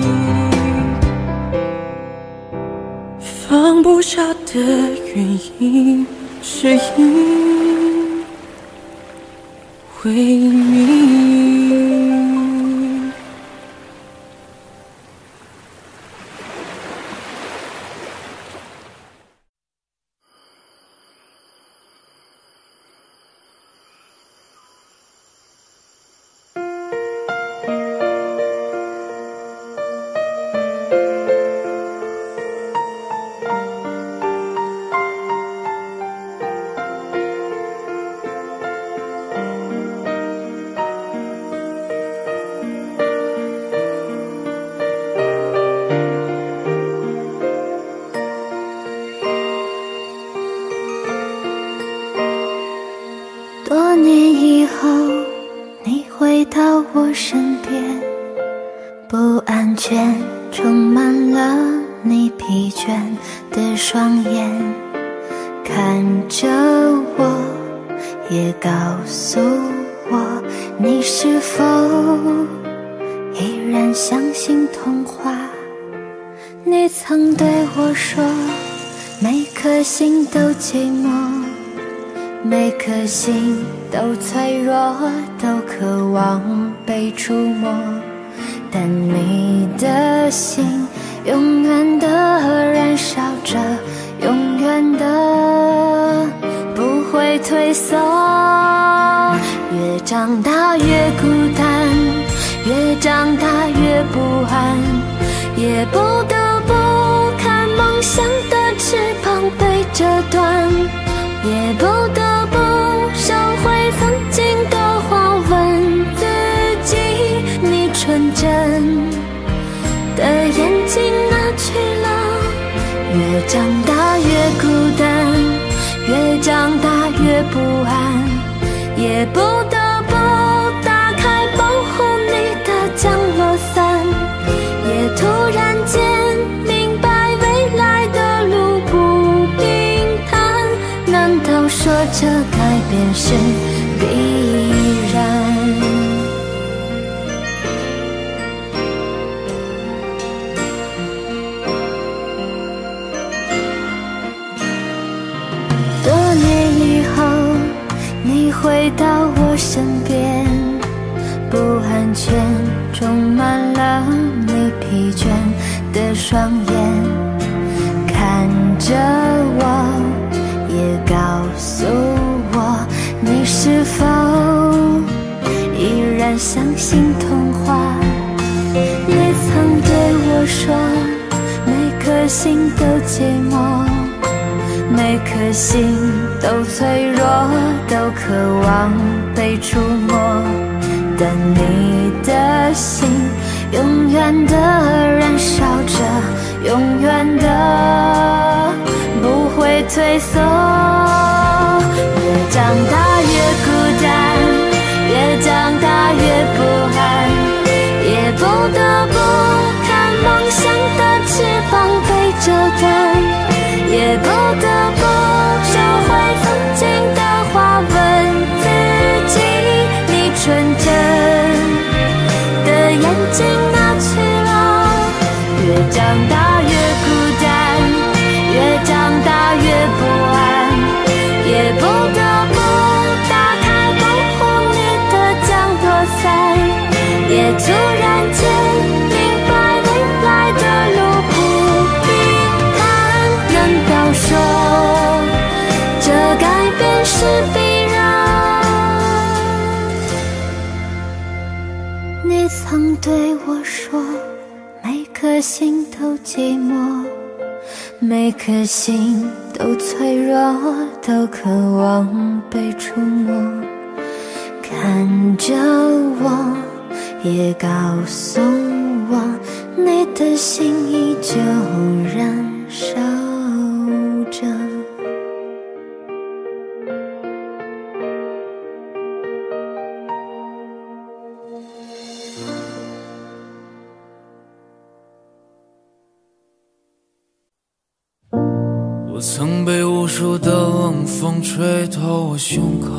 放不下的原因是因为你。 多年以后，你回到我身边，不安全充满了你疲倦的双眼，看着我，也告诉我，你是否依然相信童话你曾对我说，每颗心都寂寞，每颗心都脆弱，都渴望被触摸，但你的心永远的燃烧着，永远的不会退缩。越长大越孤单，越长大越不安，也不得不看梦想的翅膀被折断，也不得不收回曾经的话，问自己，你纯真的眼睛哪去了？越长大越孤单，越长大越不安，也不得不打开保护你的降落伞，也突然间明白未来的路不平坦，难道说这改变是必然？多年以后你回到我身边，不安全充满了你疲倦的双眼，看着我，也告诉我，你是否依然相信童话？你曾对我说，每颗心都寂寞，每颗心都脆弱，都渴望被触摸，但你的心永远的燃烧着，永远的不会退缩。越长大越孤单，越长大越不安，也不得不看梦想的翅膀被折断，也不得不收回曾经的话，问自己，你纯真的眼睛哪去了？越长大越孤单，越长大越不安，也不得不打开保护你的降落伞，也突然间明白未来的路不平坦，难道说这改变是必然？你曾对我说，每颗心都寂寞，每颗心都脆弱，都渴望被触摸，看着我，也告诉我，你的心依旧燃烧着。 我曾被无数的冷风吹透我胸口，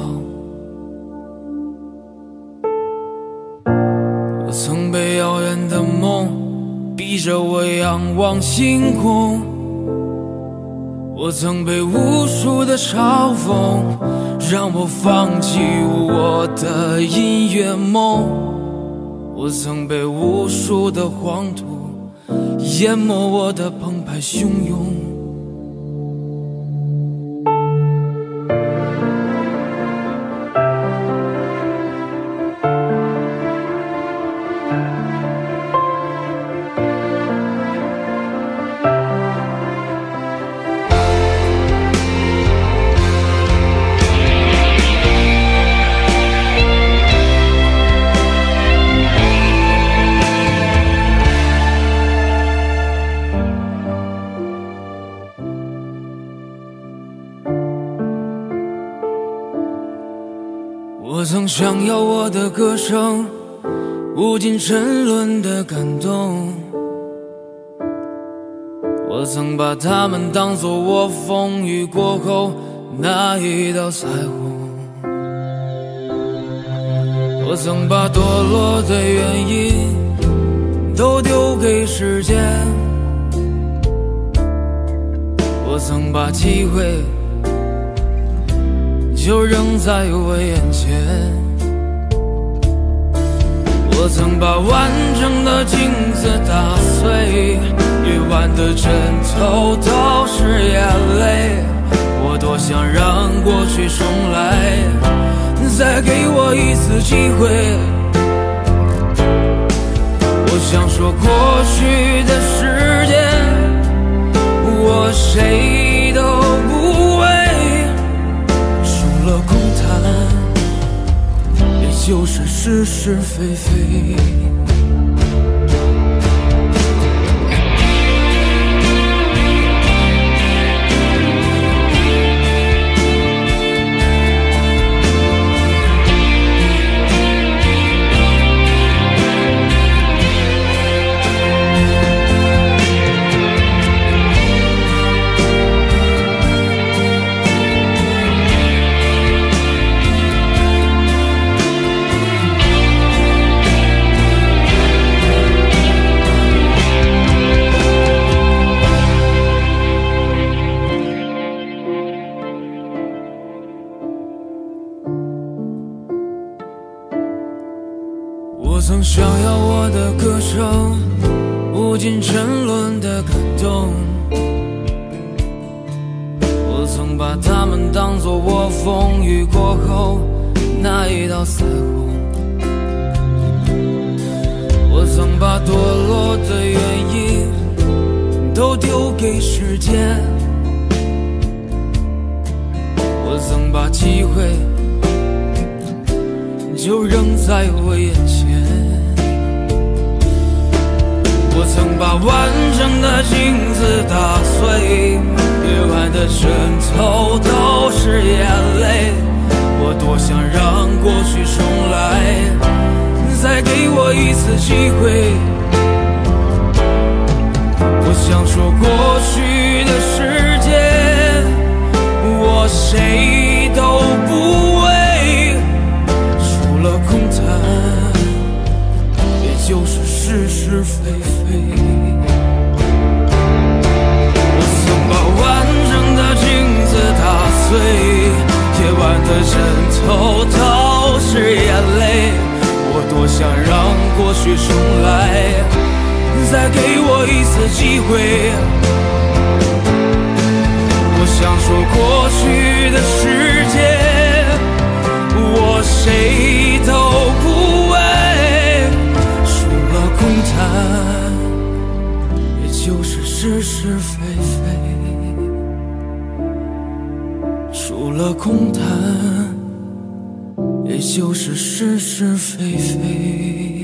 我曾被遥远的梦逼着我仰望星空，我曾被无数的嘲讽让我放弃我的音乐梦，我曾被无数的黄土淹没我的澎湃汹涌。我曾想要我的歌声无尽沉沦的感动，我曾把它们当作我风雨过后那一道彩虹，我曾把堕落的原因都丢给时间， 我曾把机会就扔在我眼前，我曾把完整的镜子打碎，夜晚的枕头都是眼泪。我多想让过去重来，再给我一次机会。我想说过去的时间，我谁都不为，除了空谈，也就是是是非非。我曾想要我的歌声无尽沉沦的感动，我曾把它们当作我风雨过后那一道彩虹，我曾把堕落的原因都丢给时间，我曾把机会就扔在我眼前，我曾把完整的镜子打碎，夜晚的枕头都是眼泪。我多想让过去重来，再给我一次机会。我想说过去的时间，我谁都不为，除了空谈，也就是是是非非。我曾把完整的镜子打碎，夜晚的枕头都是眼泪。我多想让过去重来，再给我一次机会。我想说过去的时间，我谁都不为，除了空谈，也就是是是非非。除了空谈，也就是是是非非。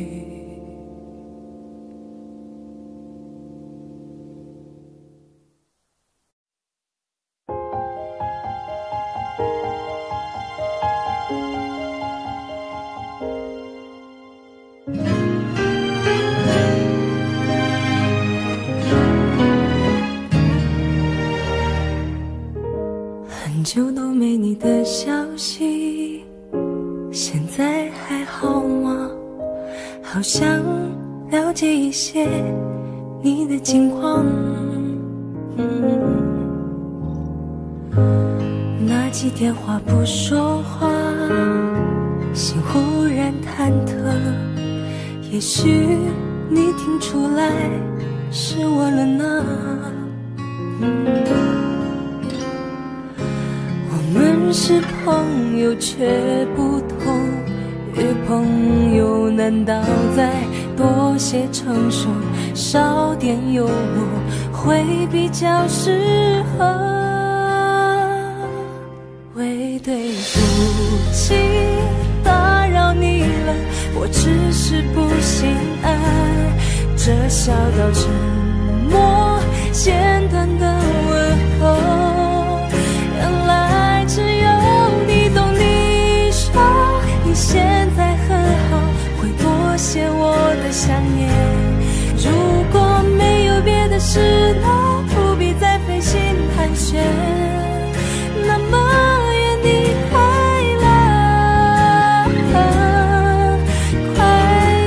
很久都没你的消息，现在还好吗？好想了解一些你的近况。拿起电话不说话，心忽然忐忑，也许你听出来是我了呢。我们是朋友却不同，与朋友难道再多些成熟，少点幽默会比较适合。喂，对不起打扰你了，我只是不心安，这小到沉默简短的问候，原来只有你懂。你说你现在很好，会多些我的想念。如果没有别的事了，不必再费心寒暄，那么愿你快乐，快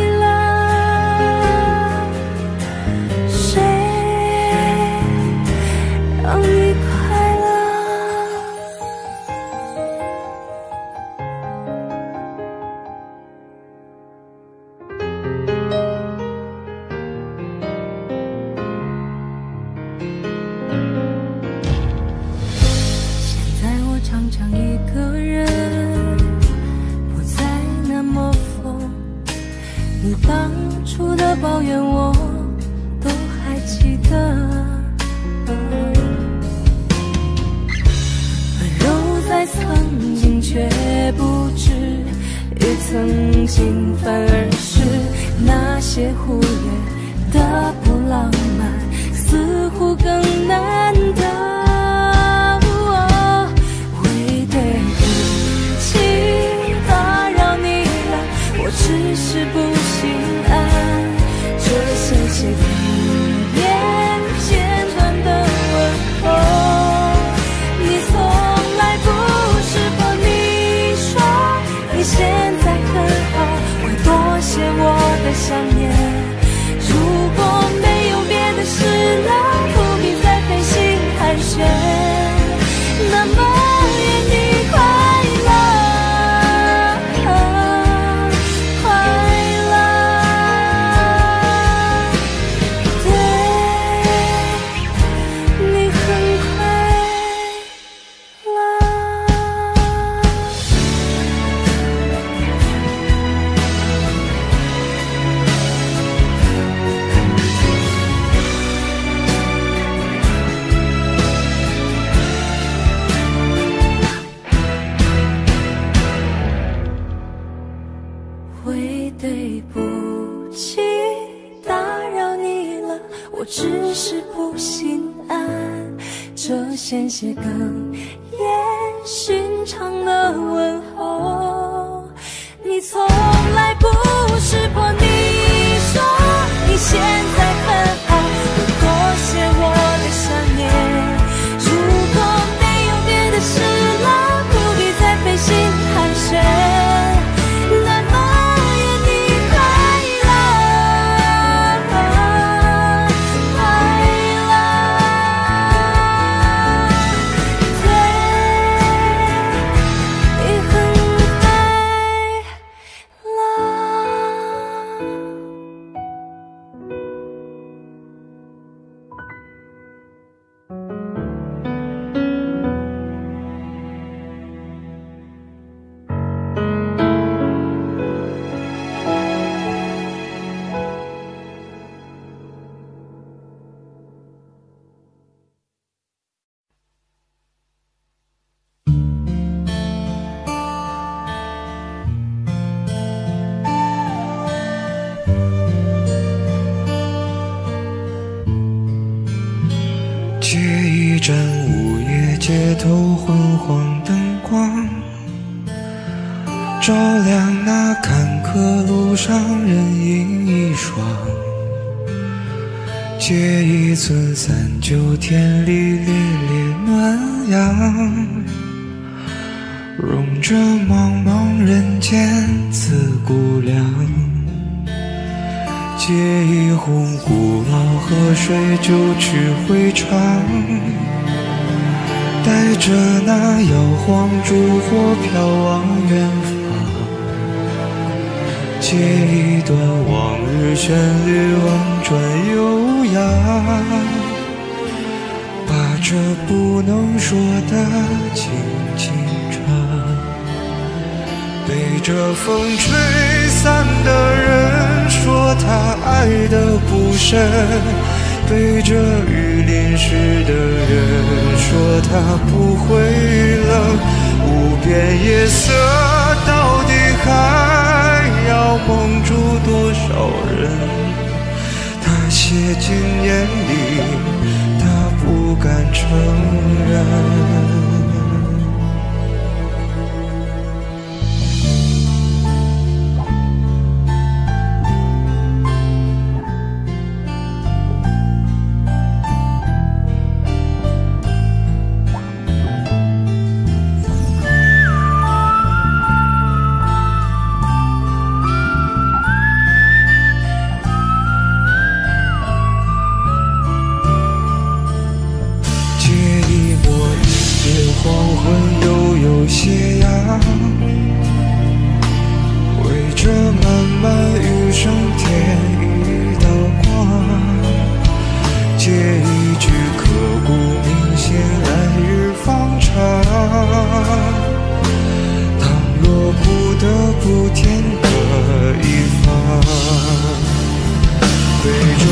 乐。谁让你想一个人，不再那么疯。你当初的抱怨我都还记得，温柔在曾经却不知，也曾经反而是那些忽略的不浪漫，似乎更难得。会对不起打扰你了，我只是不心安。这些些语言简短的问候，你从来不识破。你说你现在很好，会多谢我的想念。如果没有别的事了，不必再费心寒暄，那么愿你快乐，快乐。对，你很快乐。会对不起打扰你了，我只是不心安。这险些哽咽寻常的问候，你从来不识破。你说你现在很好，会多谢我的想念。如果没有别的事了，不必再费心寒暄。 借一盏午夜街头昏黄灯光，照亮那坎坷路上人影一双。借一樽39天里烈烈暖阳，融着茫茫人间自顾量。借一壶古老河水就去回肠，带着那摇晃烛火飘往远方。借一段往日旋律婉转悠扬，把这不能说的轻轻唱。被这风吹散的人说他爱得不深，被这雨淋湿的人说他不会冷。无边夜色到底还要蒙住多少人？他写进眼里，他不敢承认。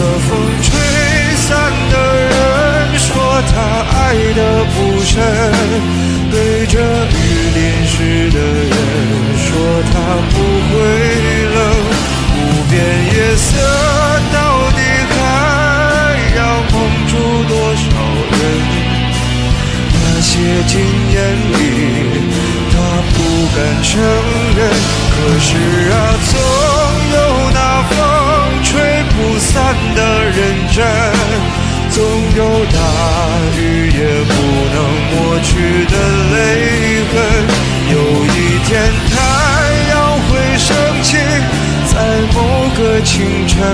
风吹散的人说他爱得不深，对着雨淋湿的人说他不会冷。无边夜色到底还要蒙住多少人？那些经验里他不敢承认，可是啊，总有那风吹不散的认真，总有大雨也不能抹去的泪痕。有一天太阳会升起，在某个清晨，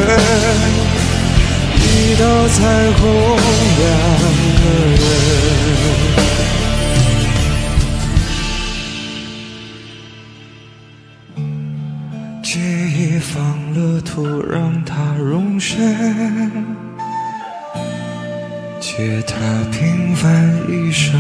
一道彩虹，两个人。记忆放了土，让它容身，借它平凡一生。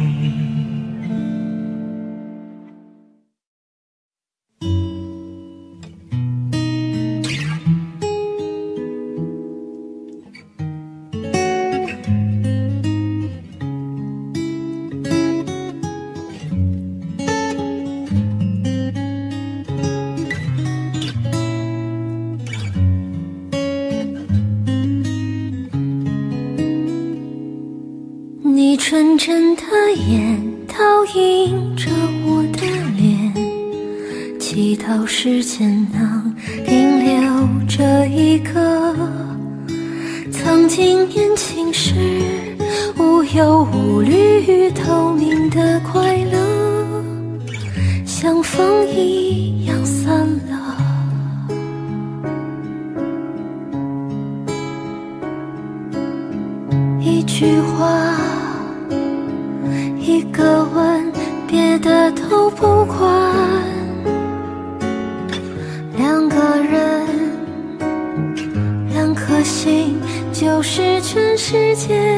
你纯真的眼倒映着我的脸，祈祷时间能停留这一刻，曾经年轻时无忧无虑透明的快乐，像风一样散了。一句话，一个吻，别的都不管。两个人，两颗心，就是全世界。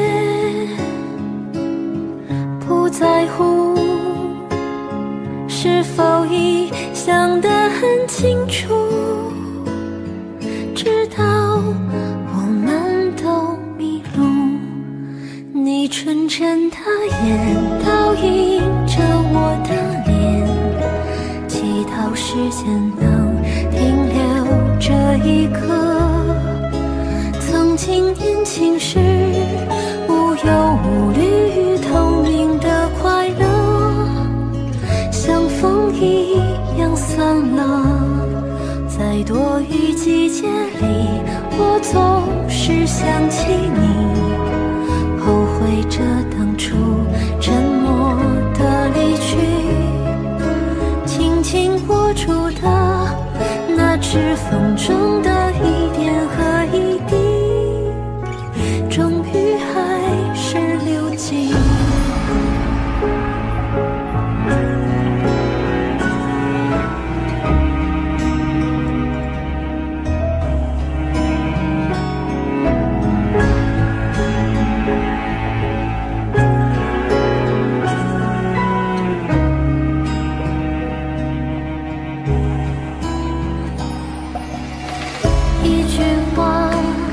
不在乎是否已想得很清楚，直到我们都迷路。你纯真的眼倒映着我的脸，祈祷时间能停留这一刻。曾经年轻时无忧无虑透明的快乐，像风一样散了。在多雨季节里，我总是想起你，后悔着当初沉默的离去，紧紧握住的那指缝中的一点和一滴，终于还是流尽。一句话，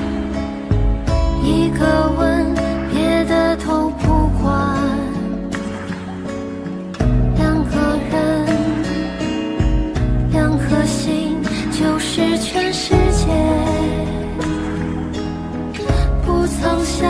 一个吻，别的都不管。两个人，两颗心，就是全世界。不曾想，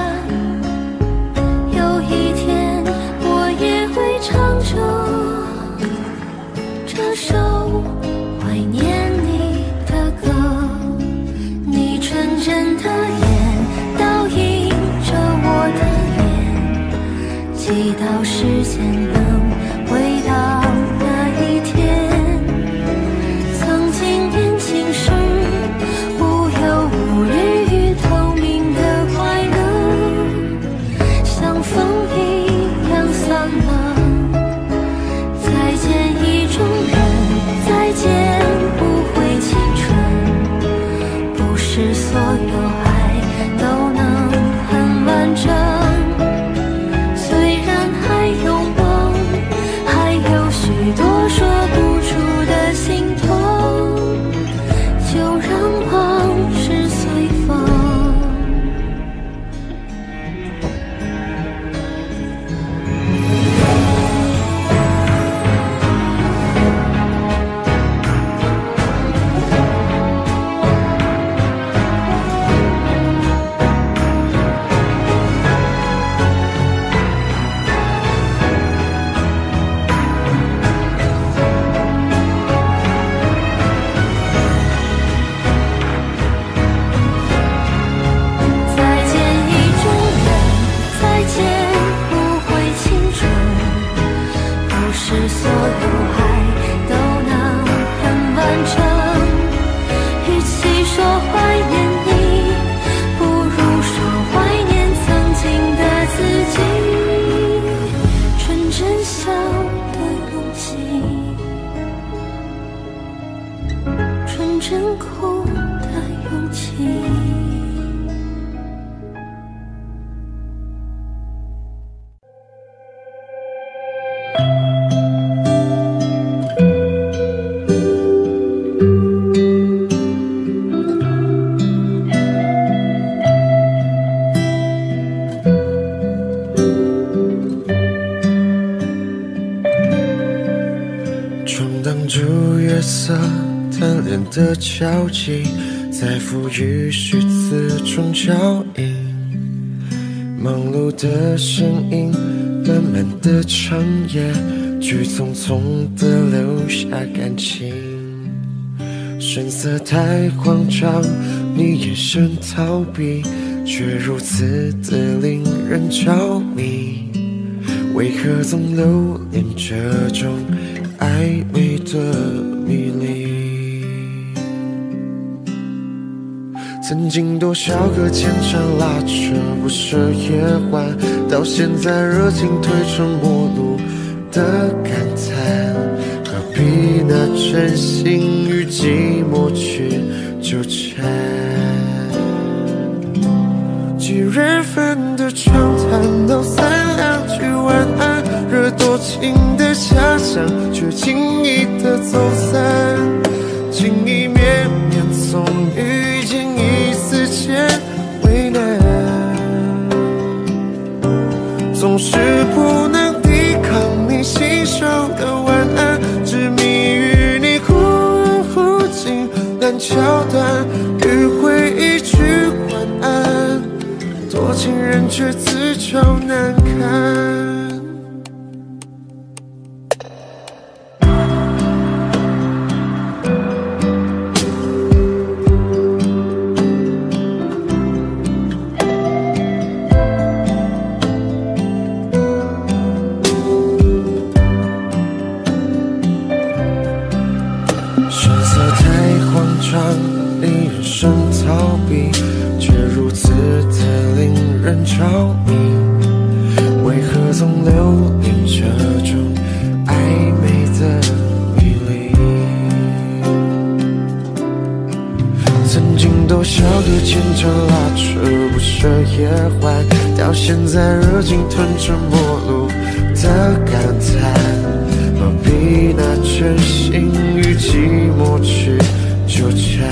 有一天我也会唱着这首怀念你的歌。你纯真的眼倒映着我的脸，祈祷时间能回到那一天。曾经年轻时无忧无虑透明的快乐，像风一样散了。再见意中人，再见不悔青春，不是所有爱都能很完整。虽然还有梦， 色贪恋的交集，在赋予虚词中交映。忙碌的身影，慢慢的长夜，去匆匆的留下感情。神色太慌张，你眼神逃避，却如此的令人着迷。为何总留恋这种暧昧的迷离？曾经多少个牵肠拉扯不舍夜晚，到现在热情褪成陌路的感叹。何必拿真心与寂寞去纠缠？几人份的长谈到三两句晚安，惹多情的遐想，却轻易的走散。情意绵绵，从遇见一丝间为难，总是不能抵抗你信手的晚安，执迷于你忽远忽近烂桥段，迂回一句晚安，多情人却自找难堪。神色太慌张，令人生逃避，却如此的令人着迷。为何总留恋这种暧昧的迷离？曾经多少个牵肠拉扯不舍夜晚，到现在热情吞成陌路的感叹。何必拿真心与寂寞去纠缠？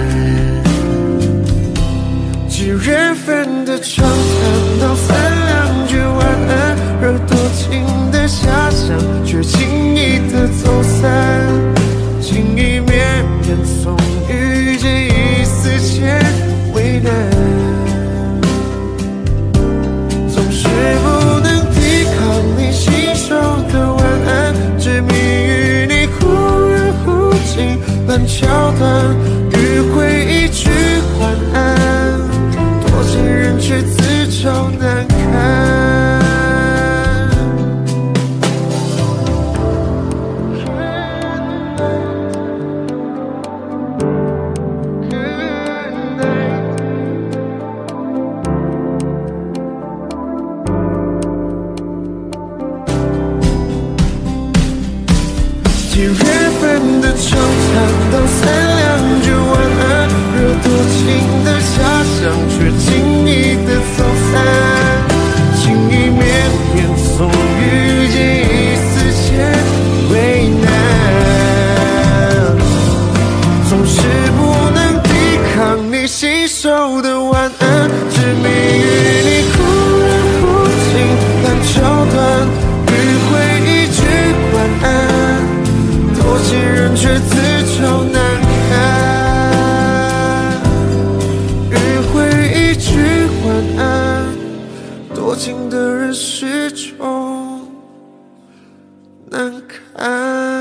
几人份的长谈到三两句晚安，惹多情的遐想，却轻易的走散。情意绵绵，从遇见一丝间为难，总是不能抵抗你信手的晚安，执迷于你忽远忽近烂桥段，迂回一句晚安，多情人却自找难堪。几月份的长谈到三两句晚安，惹多情的遐想，却轻易的走散。情意绵绵，从遇见一丝间为难，总是不能抵抗你信手的晚安，执迷于你忽远忽近烂桥段，迂回一句晚安，多情人却自找难堪。迂回一句晚安，多情的人始终难堪。